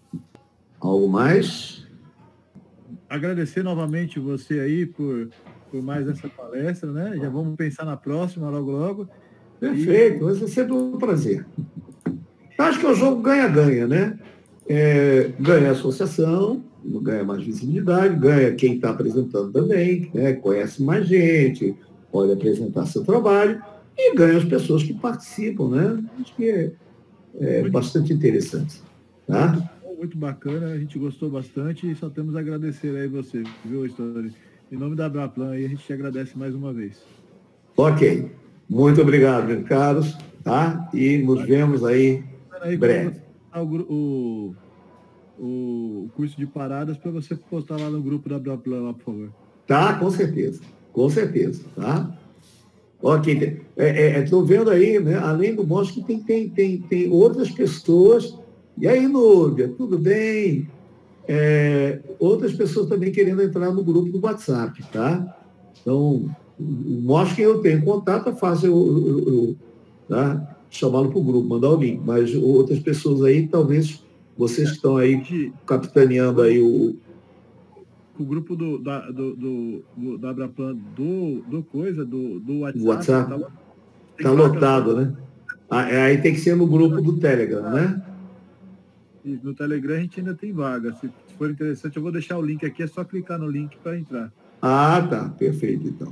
Algo mais? Agradecer novamente você aí por, por mais essa palestra, né? Já vamos pensar na próxima, logo, logo. Perfeito, vai ser sempre um prazer. Acho que é o jogo ganha-ganha, né? É, ganha a associação, ganha mais visibilidade, ganha quem está apresentando também, né? Conhece mais gente, pode apresentar seu trabalho, e ganha as pessoas que participam, né? Acho que é, é muito, bastante interessante. Tá? Muito, muito bacana, a gente gostou bastante e só temos a agradecer aí você, viu, Story? Em nome da Abraplan, aí a gente te agradece mais uma vez. Ok. Muito obrigado, meus caros, tá? E nos vemos aí em breve. O, o, o curso de paradas para você postar lá no grupo da Abraplan, por favor. Tá, com certeza. Com certeza, tá? Ok. Estou é, é, vendo aí, né? Além do Bosque, tem, tem, tem, tem outras pessoas. E aí, Núbia, tudo bem? É, outras pessoas também querendo entrar no grupo do WhatsApp, tá? Então, o Mosque eu tenho contato, é fácil eu, eu, eu tá? chamá-lo para o grupo, mandar o link. Mas outras pessoas aí, talvez vocês que estão aí capitaneando aí o... O grupo do, da, do, do, do, da Abraplan do, do coisa, do, do WhatsApp, WhatsApp tá, tá lotado, né? Aí tem que ser no grupo do Telegram, né? E no Telegram a gente ainda tem vaga. Se for interessante, eu vou deixar o link aqui, é só clicar no link para entrar. Ah, tá. Perfeito, então.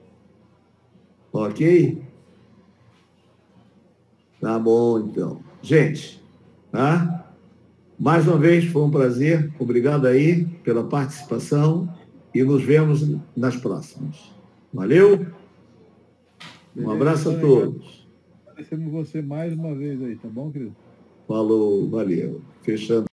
Ok? Tá bom, então. Gente, tá? Mais uma vez, foi um prazer. Obrigado aí pela participação e nos vemos nas próximas. Valeu? Um abraço a todos. Agradecemos você mais uma vez aí, tá bom, querido? Falou, valeu. Fechando.